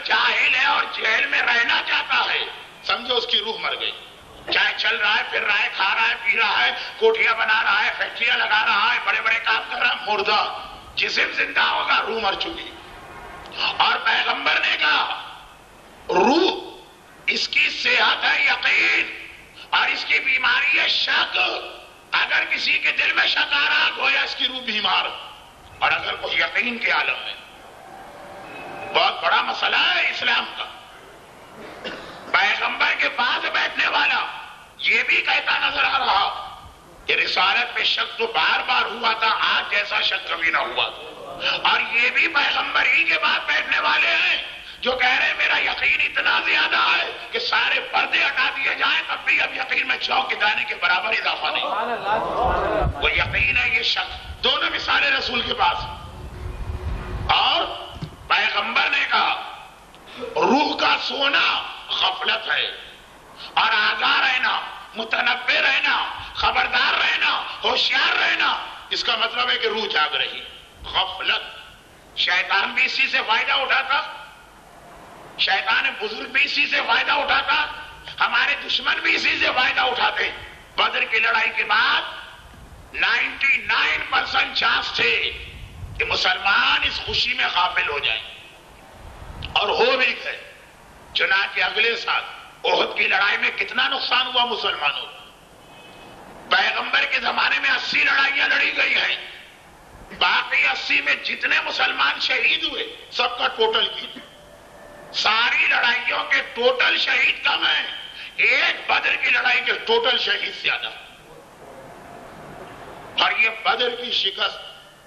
جیل میں رہنا چاہتا ہے سمجھو اس کی روح مر گئی. چاہے چل رہا ہے، پھر رہا ہے، کھا رہا ہے، پی رہا ہے، کوٹیاں بنا رہا ہے، فیکٹریاں لگا رہا ہے، بڑے بڑے کام کر رہا ہے، مردہ. جسم زندہ ہوگا، روح مر چکی. اور پیغمبر نے کہا روح اس کی صحت ہے یقین، اور اس کی بیماری ہے شک. اگر کسی کے دل میں شک آ رہا گویا اس کی روح بیمار، اور اگر کوئی یقین کے عالم میں. بہت بڑا مسئلہ ہے اسلام کا. پیغمبر کے پاس بیٹھنے والا یہ بھی کہتا نظر آ رہا کہ رسالت پہ شک تو بار بار ہوا تھا، آج جیسا شک کبھی نہ ہوا تھا. اور یہ بھی پیغمبر ہی کے بعد بیٹھنے والے ہیں جو کہہ رہے ہیں میرا یقین اتنا زیادہ ہے کہ سارے پردے ہٹا دیے جائیں تب بھی اب یقین میں چوک کے دانے کے برابر اضافہ نہیں. وہ یقین ہے، یہ شک. دونوں مثالیں رسول کے پاس. اور پیغمبر نے کہا روح کا سونا غفلت ہے، اور آگاہ رہنا، متنبہ رہنا، خبردار رہنا، ہوشیار رہنا، اس کا مطلب ہے کہ روح جاگ رہی. غفلت. شیطان بھی اسی سے فائدہ اٹھاتا، شیطان بزرگ بھی اسی سے فائدہ اٹھاتا، ہمارے دشمن بھی اسی سے فائدہ اٹھاتے. بدر کی لڑائی کے بعد نائنٹی نائن پرسنٹ چانس تھے کہ مسلمان اس خوشی میں غافل ہو جائیں، اور ہو بھی گئے. چنانچہ اگلے سال احد کی لڑائی میں کتنا نقصان ہوا مسلمانوں. پیغمبر کے زمانے میں اسی لڑائیاں لڑی گئی ہیں، باقی اسی میں جتنے مسلمان شہید ہوئے سب کا ٹوٹل کی ساری لڑائیوں کے ٹوٹل شہید کم ہیں، ایک بدر کی لڑائی کے ٹوٹل شہید زیادہ. اور یہ بدر کی شکست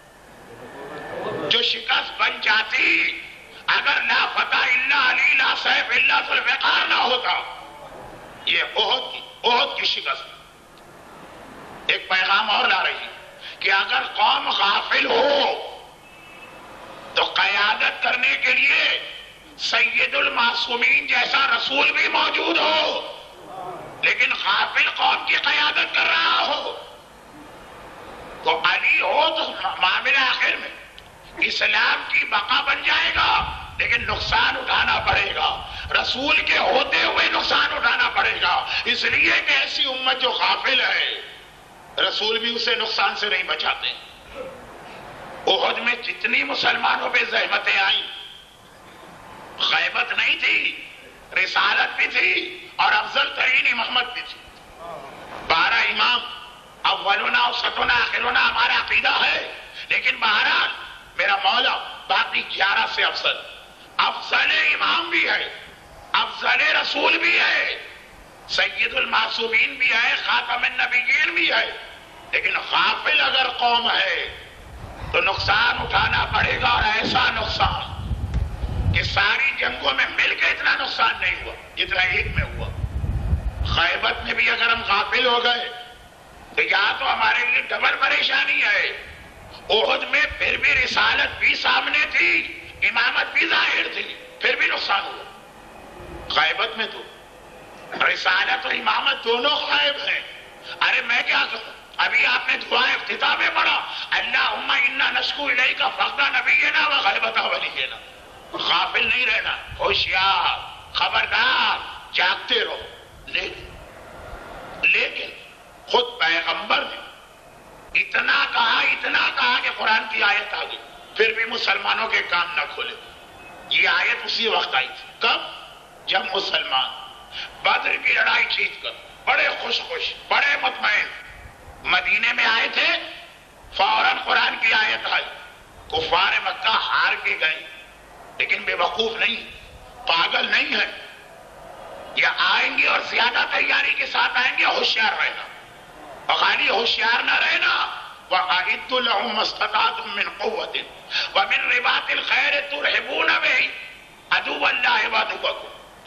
جو شکست بن جاتی اگر لا فتح الا علی لا سیف الا ذوالفقار نہ ہوتا، یہ احد کی احد کی شکست ایک پیغام اور لا رہی کہ اگر قوم غافل ہو تو قیادت کرنے کے لیے سید المعصومین جیسا رسول بھی موجود ہو، لیکن غافل قوم کی قیادت کر رہا ہو تو علی ہو تو معاملہ آخر میں اسلام کی بقا بن جائے گا، لیکن نقصان اٹھانا پڑے گا، رسول کے ہوتے ہوئے نقصان اٹھانا پڑے گا. اس لیے کہ ایسی امت جو غافل ہے رسول بھی اسے نقصان سے نہیں بچاتے. احد میں جتنی مسلمانوں پہ زحمتیں آئیں، غیبت نہیں تھی، رسالت بھی تھی، اور افضل ترین امامت بھی تھی. بارہ امام، اولنا اوسطنا آخرنا ہمارا عقیدہ ہے، لیکن بہرحال میرا مولا باقی گیارہ سے افضل افضل امام بھی ہے، افضل رسول بھی ہے، سید المعصومین بھی ہے، خاتم النبیین بھی ہے. لیکن غافل اگر قوم ہے تو نقصان اٹھانا پڑے گا، اور ایسا نقصان کہ ساری جنگوں میں مل کے اتنا نقصان نہیں ہوا جتنا ایک میں ہوا. خیبر میں بھی اگر ہم غافل ہو گئے تو یہاں تو ہمارے لیے ڈبل پریشانی ہے. احد میں پھر بھی رسالت بھی سامنے تھی، امامت بھی ظاہر تھی، پھر بھی نقصان ہوا. غیبت میں تو رسالت اور امامت دونوں غائب ہیں. ارے میں کیا کہوں، ابھی آپ نے دعائیں افتتاح میں پڑھا اللہم انا نشکو الیک فقد نبینا و غیبت ولینا. غافل نہیں رہنا، ہوشیار، خبردار، جاگتے رہو. لیکن لیکن خود پیغمبر نے اتنا کہا اتنا کہا کہ قرآن کی آیت آ گئی، پھر بھی مسلمانوں کے کام نہ کھولے. یہ آیت اسی وقت آئی تھی. کب؟ جب مسلمان بدر کی لڑائی جیت کر بڑے خوش خوش، بڑے مطمئن مدینے میں آئے تھے، فوراً قرآن کی آیت آئی. کفار مکہ ہار کے گئے، لیکن بے وقوف نہیں، پاگل نہیں ہے. یہ آئیں گے اور زیادہ تیاری کے ساتھ آئیں گے. ہوشیار رہنا، اور خالی ہوشیار نہ رہنا. وَأَعِدُّوا لَهُم مَّا اسْتَطَعْتُم مِّن قُوَّةٍ وَمِن رِّبَاطِ الْخَيْلِ تُرْهِبُونَ بِهِ عَدُوَّ اللَّهِ وَعَدُوَّكُمْ.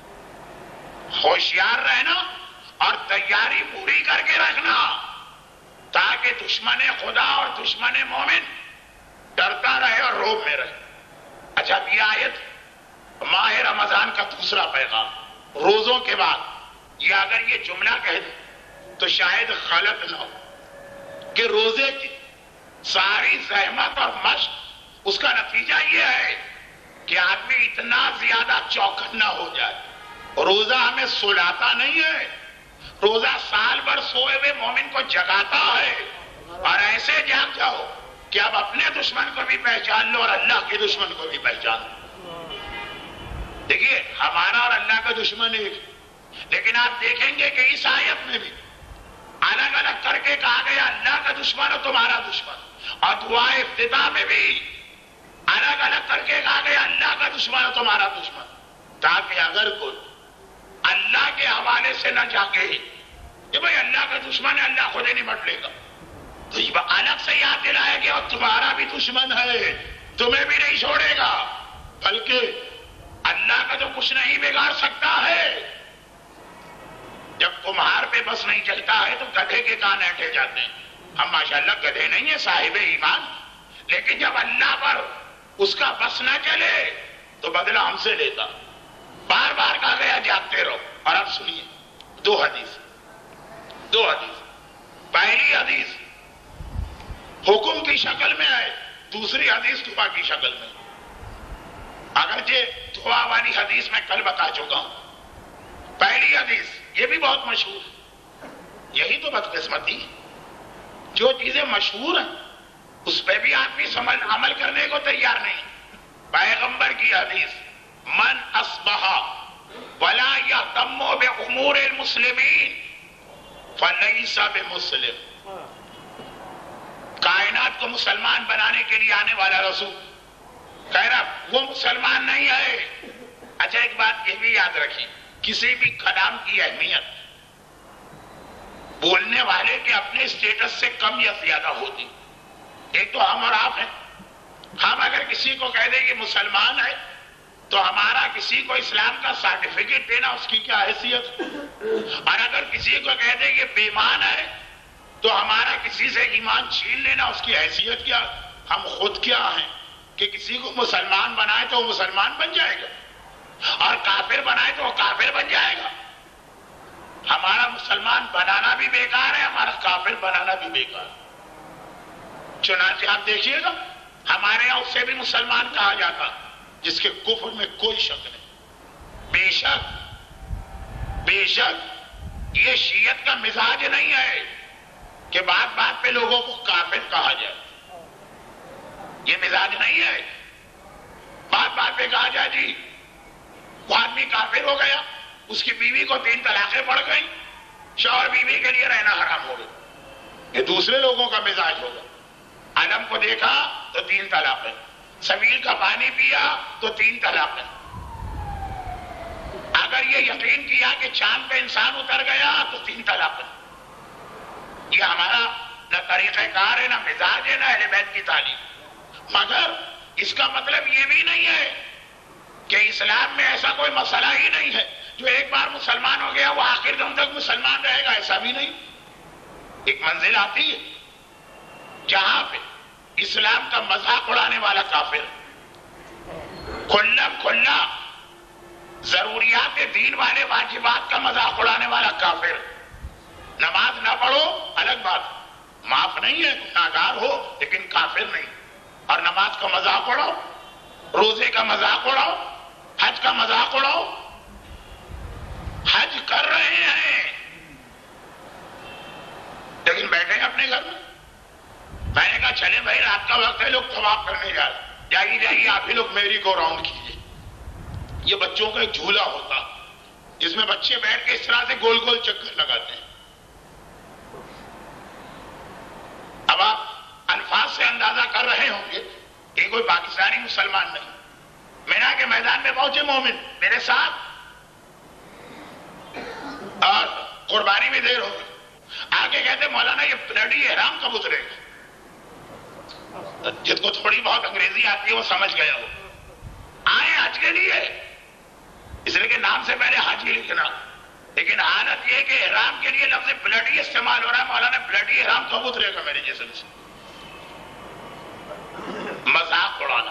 ہوشیار رہنا اور تیاری پوری کر کے رکھنا تاکہ دشمن خدا اور دشمن مومن ڈرتا رہے اور روب میں رہے. اچھا، یہ آیت ماہ رمضان کا دوسرا پیغام. روزوں کے بعد یہ اگر یہ جملہ کہہ دیں تو شاید غلط نہ ہو کہ روزے کی ساری زحمت اور مشق اس کا نتیجہ یہ ہے کہ آدمی اتنا زیادہ چوکنا ہو جائے. روزہ ہمیں سلاتا نہیں ہے، روزہ سال بھر سوئے ہوئے مومن کو جگاتا ہے. اور ایسے جاگ جاؤ کہ اب اپنے دشمن کو بھی پہچان لو اور اللہ کے دشمن کو بھی پہچان لو. دیکھیے ہمارا اور اللہ کا دشمن ایک، لیکن آپ دیکھیں گے کہ اس آیت میں بھی الگ الگ کر کے کہا گیا اللہ کا دشمن اور تمہارا دشمن، اور دعا افتتاح میں بھی الگ الگ کر کے کہا گیا اللہ کا دشمن اور تمہارا دشمن، تاکہ اگر کوئی اللہ کے حوالے سے نہ جاگے کہ بھئی اللہ کا دشمن ہے اللہ خود ہی نمٹ لے گا، تو یہ الگ سے یاد دلایا گیا اور تمہارا بھی دشمن ہے، تمہیں بھی نہیں چھوڑے گا، بلکہ اللہ کا تو کچھ نہیں بگاڑ سکتا ہے. جب کمہار پہ بس نہیں چلتا ہے تو گدھے کے کان ایٹھے جاتے ہیں. ہم ماشاءاللہ گدھے نہیں ہیں، صاحب ایمان، لیکن جب اللہ پر اس کا بس نہ چلے تو بدلہ ہم سے لیتا. بار بار کہا گیا جاگتے رہو. اور اب سنیے دو حدیث دو حدیث پہلی حدیث حکم کی شکل میں آئے، دوسری حدیث دعا کی شکل میں. اگرچہ دعا والی حدیث میں کل بتا چکا ہوں. پہلی حدیث یہ بھی بہت مشہور ہے. یہی تو بدقسمتی ہے، جو چیزیں مشہور ہیں اس پہ بھی آدمی سمجھ عمل کرنے کو تیار نہیں. پیغمبر کی حدیث من اصبح ولا یہتم بامور المسلمین فلیس بمسلم. کائنات کو مسلمان بنانے کے لیے آنے والا رسول کہہ رہا وہ مسلمان نہیں ہے. اچھا ایک بات یہ بھی یاد رکھیں، کسی بھی کلام کی اہمیت بولنے والے کے اپنے اسٹیٹس سے کم یا زیادہ ہوتی. ایک تو ہم اور آپ ہیں. ہم اگر کسی کو کہہ دیں کہ مسلمان ہے تو ہمارا کسی کو اسلام کا سرٹیفکیٹ دینا اس کی کیا حیثیت، اور اگر کسی کو کہہ دیں کہ بے ایمان ہے تو ہمارا کسی سے ایمان چھین لینا اس کی حیثیت کیا. ہم خود کیا ہیں کہ کسی کو مسلمان بنائے تو وہ مسلمان بن جائے گا اور کافر بنائے تو وہ کافر بن جائے گا. ہمارا مسلمان بنانا بھی بیکار ہے، ہمارا کافر بنانا بھی بیکار ہے. چنانچہ آپ دیکھیے گا ہمارے یہاں اسے بھی مسلمان کہا جاتا جس کے کفر میں کوئی شک نہیں. بے شک بے شک یہ شیعت کا مزاج نہیں ہے کہ بات بات پہ لوگوں کو کافر کہا جائے. یہ مزاج نہیں ہے. بات بات پہ کہا جائے جی وہ آدمی کافر ہو گیا، اس کی بیوی کو تین طلاقیں پڑ گئیں، شوہر بیوی کے لیے رہنا حرام ہو گیا. یہ دوسرے لوگوں کا مزاج ہوگا. عالم کو دیکھا تو تین طلاقیں، سبیل کا پانی پیا تو تین طلاقیں. اگر یہ یقین کیا کہ چاند پہ انسان اتر گیا تو تین طلاقیں. یہ ہمارا نہ طریقہ کار ہے، نہ مزاج ہے، نہ اہل بیت کی تعلیم. مگر اس کا مطلب یہ بھی نہیں ہے کہ اسلام میں ایسا کوئی مسئلہ ہی نہیں ہے جو ایک بار مسلمان ہو گیا وہ آخر دم تک مسلمان رہے گا. ایسا بھی نہیں. ایک منزل آتی ہے جہاں پہ اسلام کا مذاق اڑانے والا کافر، کھلا کھلا ضروریات دین والے واجبات کا مذاق اڑانے والا کافر. نماز نہ پڑھو الگ بات، معاف نہیں ہے، گناہگار ہو لیکن کافر نہیں. اور نماز کا مذاق اڑاؤ، روزے کا مذاق اڑاؤ، حج کا مذاق اڑاؤ. حج کر رہے ہیں لیکن بیٹھے ہیں اپنے گھر میں. میں نے کہا چلے بھائی رات کا وقت ہے، لوگ طواف کرنے جا رہے، جائیے جائیے آپ ہی لوگ میری کو راؤنڈ کیجیے. یہ بچوں کا ایک جھولا ہوتا جس میں بچے بیٹھ کے اس طرح سے گول گول چکر لگاتے ہیں. اب آپ الفاظ سے اندازہ کر رہے ہوں گے کہ کوئی پاکستانی مسلمان نہیں. مینا کے میدان میں پہنچے مومن میرے ساتھ اور قربانی میں دیر ہو گئی. آگے کہتے مولانا یہ بلڈی احرام کب اترے گا؟ جس کو تھوڑی بہت انگریزی آتی ہے وہ سمجھ گیا. وہ آئے حج کے لیے، اس لیے کہ نام سے پہلے حج ہی لکھنا، لیکن حالت یہ کہ احرام کے لیے لفظ بلڈی استعمال ہو رہا ہے. مولانا بلڈی احرام کب اترے گا میرے جسم سے؟ مذاق اڑانا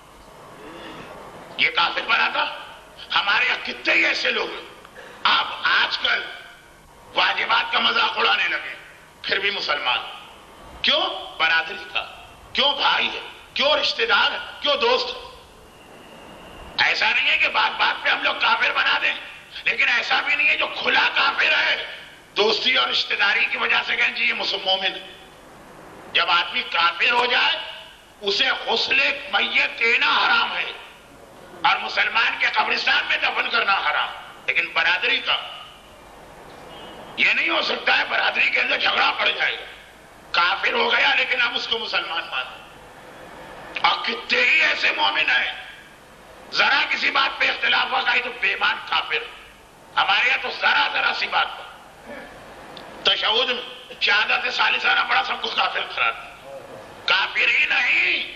یہ کافر بناتا. ہمارے یہاں کتنے ہی ایسے لوگ ہیں آپ آج کل واجبات کا مذاق اڑانے لگے پھر بھی مسلمان. کیوں؟ برادری کا، کیوں بھائی ہے، کیوں رشتہ دار ہے، کیوں دوست ہے. ایسا نہیں ہے کہ بات بات پہ ہم لوگ کافر بنا دیں، لیکن ایسا بھی نہیں ہے جو کھلا کافر ہے دوستی اور رشتہ داری کی وجہ سے کہیں جی یہ مسلم مومن ہے۔ جب آدمی کافر ہو جائے اسے غسل میت دینا حرام ہے اور مسلمان کے قبرستان میں دفن کرنا حرام، لیکن برادری کا یہ نہیں ہو سکتا ہے، برادری کے اندر جھگڑا پڑ جائے گا، کافر ہو گیا لیکن ہم اس کو مسلمان مانیں۔ اور کتنے ہی ایسے مومن ہیں ذرا کسی بات پہ اختلاف ہو گئی تو بےمان کافر، ہمارے یہاں تو ذرا ذرا سی بات پر تشہد میں شہادت ثالثہ پڑا سب کچھ کافر قرار دیا، کافر ہی نہیں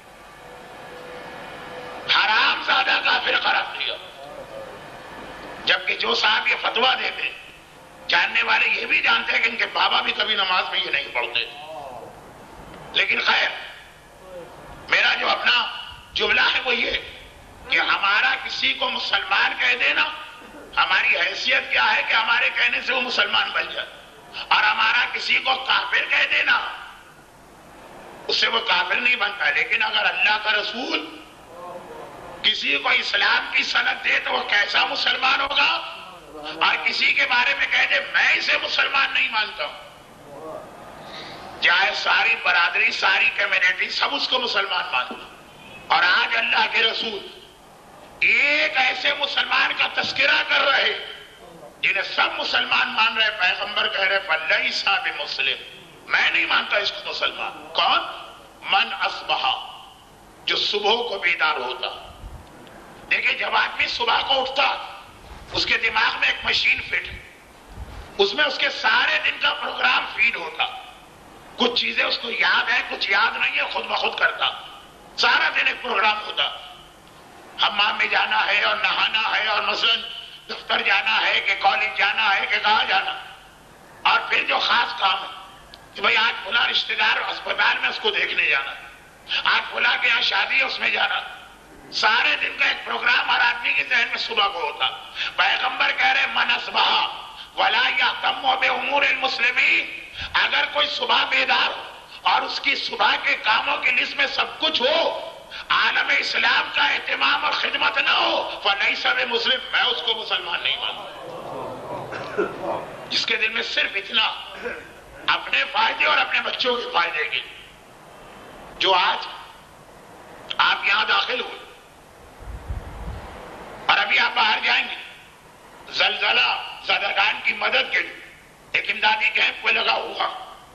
حرام زیادہ کافر قرار دیا۔ جبکہ جو صاحب یہ فتویٰ دیتے جاننے والے یہ بھی جانتے ہیں کہ ان کے بابا بھی کبھی نماز میں یہ نہیں پڑھتے، لیکن خیر میرا جو اپنا جملہ ہے وہ یہ کہ ہمارا کسی کو مسلمان کہہ دینا، ہماری حیثیت کیا ہے کہ ہمارے کہنے سے وہ مسلمان بن جائے، اور ہمارا کسی کو کافر کہہ دینا اس سے وہ کافر نہیں بنتا، لیکن اگر اللہ کا رسول کسی کو اسلام کی سند دے تو وہ کیسا مسلمان ہوگا، اور کسی کے بارے میں کہہ دے میں اسے مسلمان نہیں مانتا ہوں، چاہے ساری برادری ساری کمیونٹی سب اس کو مسلمان مانتا۔ اور آج اللہ کے رسول ایک ایسے مسلمان کا تذکرہ کر رہے جنہیں سب مسلمان مان رہے، پیغمبر کہہ رہے فَلَيْسَ بِمُسْلِمٍ، میں نہیں مانتا اس کو مسلمان۔ کون؟ من اصبح، جو صبح کو بیدار ہوتا۔ دیکھیں جب آدمی صبح کو اٹھتا اس کے دماغ میں ایک مشین فٹ ہے، اس میں اس کے سارے دن کا پروگرام فیڈ ہوتا، کچھ چیزیں اس کو یاد ہے کچھ یاد نہیں ہے، خود بخود کرتا، سارا دن ایک پروگرام ہوتا، حمام میں جانا ہے اور نہانا ہے اور مثلا دفتر جانا ہے کہ کالج جانا ہے کہ کہاں جانا، اور پھر جو خاص کام ہے کہ بھئی آج فلاں رشتہ دار اسپتال میں اس کو دیکھنے جانا، آج فلاں کے یہاں شادی ہے اس میں جانا، سارے دن کا ایک پروگرام ہر آدمی کے ذہن میں صبح کو ہوتا۔ پیغمبر کہہ رہے من اصبح ولا یہتم بامور المسلمین، اگر کوئی صبح بیدار ہو اور اس کی صبح کے کاموں کی لسٹ میں سب کچھ ہو، عالم اسلام کا اہتمام اور خدمت نہ ہو، فلیس بمسلم، میں اس کو مسلمان نہیں مانتا۔ جس کے دل میں صرف اتنا اپنے فائدے اور اپنے بچوں کے فائدے کی، جو آج آپ یہاں داخل ہوئے اور ابھی آپ باہر جائیں گے، زلزلہ زدگان کی مدد کے لیے ایک امدادی کیمپ پہ لگا ہوا،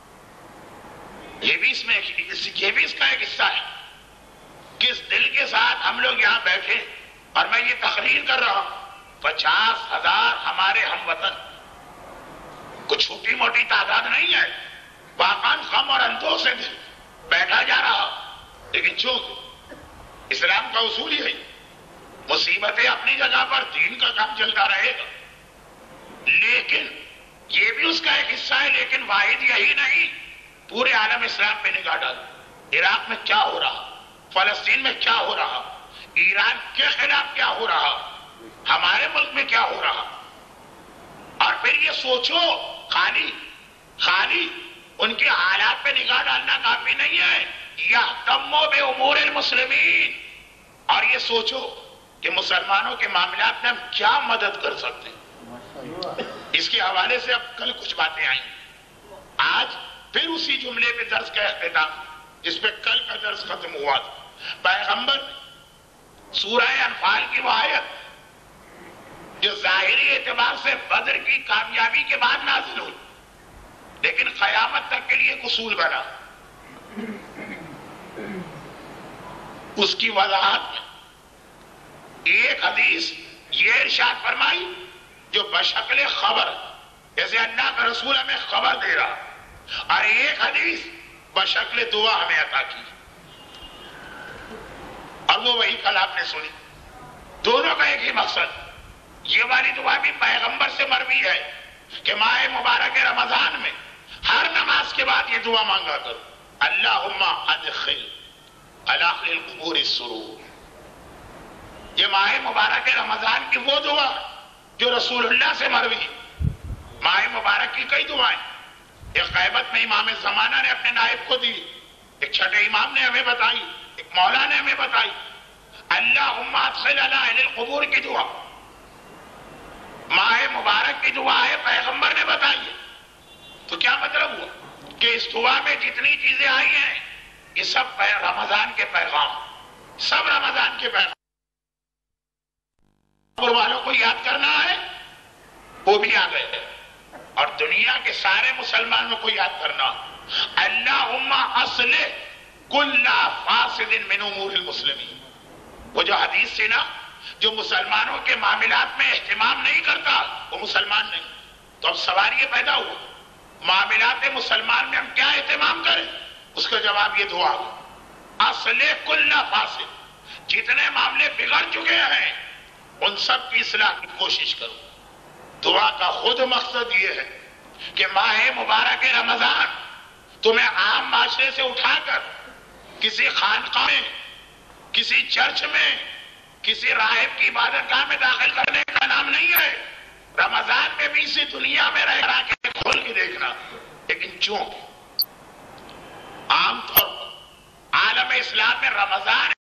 یہ بھی اس میں یہ بھی اس کا ایک حصہ ہے۔ کس دل کے ساتھ ہم لوگ یہاں بیٹھے اور میں یہ تقریر کر رہا ہوں، پچاس ہزار ہمارے ہم وطن، کچھ چھوٹی موٹی تعداد نہیں ہے، واقعاً غم اور اندوہ سے دل بیٹھا جا رہا، لیکن چونکہ اسلام کا اصول ہی ہے مصیبتیں اپنی جگہ پر، دین کا کام چلتا رہے گا، لیکن یہ بھی اس کا ایک حصہ ہے۔ لیکن واحد یہی نہیں، پورے عالم اسلام پہ نگاہ ڈال، عراق میں کیا ہو رہا، فلسطین میں کیا ہو رہا، ایران کے خلاف کیا ہو رہا، ہمارے ملک میں کیا ہو رہا، اور پھر یہ سوچو خالی خالی ان کے حالات پہ نگاہ ڈالنا کافی نہیں ہے، یہتم بامور المسلمین، اور یہ سوچو کہ مسلمانوں کے معاملات میں ہم کیا مدد کر سکتے ہیں۔ اس کے حوالے سے اب کل کچھ باتیں آئیں، آج پھر اسی جملے پہ درس کا اختتام جس پہ کل کا درس ختم ہوا تھا۔ پیغمبر سورہ انفال کی وہ آیت جو ظاہری اعتبار سے بدر کی کامیابی کے بعد نازل ہوئی لیکن قیامت تک کے لیے ایک اصول بنا، اس کی وضاحت میں ایک حدیث یہ ارشاد فرمائی جو بشکل خبر، جیسے اللہ کا رسول ہمیں خبر دے رہا، اور ایک حدیث بشکل دعا ہمیں عطا کی، اور وہ وہی کل آپ نے سنی۔ دونوں کا ایک ہی مقصد، یہ والی دعا بھی پیغمبر سے مروی ہے کہ ماہ مبارک رمضان میں ہر نماز کے بعد یہ دعا مانگا کرو، اللہم ادخل علی اہل القبور السرور۔ یہ ماہ مبارک رمضان کی وہ دعا جو رسول اللہ سے مروی۔ ماہ مبارک کی کئی دعائیں، ایک غیبت میں امام زمانہ نے اپنے نائب کو دی، ایک چھٹے امام نے ہمیں بتائی، ایک مولا نے ہمیں بتائی، اللہم ادخل علی اہل القبور کی دعا ماہ مبارک کی دعا ہے، پیغمبر نے بتائی ہے. تو کیا مطلب ہوا کہ اس دعا میں جتنی چیزیں آئی ہیں یہ سب رمضان کے پیغام، سب رمضان کے پیغام. قبر والوں کو یاد کرنا ہے وہ بھی آ گئے، اور دنیا کے سارے مسلمانوں کو یاد کرنا. اللہم اصلح کل فاسد من امور المسلمین. وہ جو حدیث سے نا، جو مسلمانوں کے معاملات میں اہتمام نہیں کرتا وہ مسلمان نہیں. تو اب سوال یہ پیدا ہوا معاملات مسلمان میں ہم کیا اہتمام کریں؟ اس کا جواب یہ دعا ہو، اصلح کل فاسد. جتنے معاملے بگڑ چکے ہیں ان سب کی اصلاح کی کوشش کرو. دعا کا خود مقصد یہ ہے کہ ماہ مبارک رمضان تمہیں عام معاشرے سے اٹھا کر کسی خانقاہ میں، کسی چرچ میں، کسی راہب کی عبادت گاہ میں داخل کرنے کا نام نہیں ہے. رمضان میں بھی اسی دنیا میں رہ رہا کے کھول کے دیکھنا. لیکن چونکہ عام طور پر عالم اسلام میں رمضان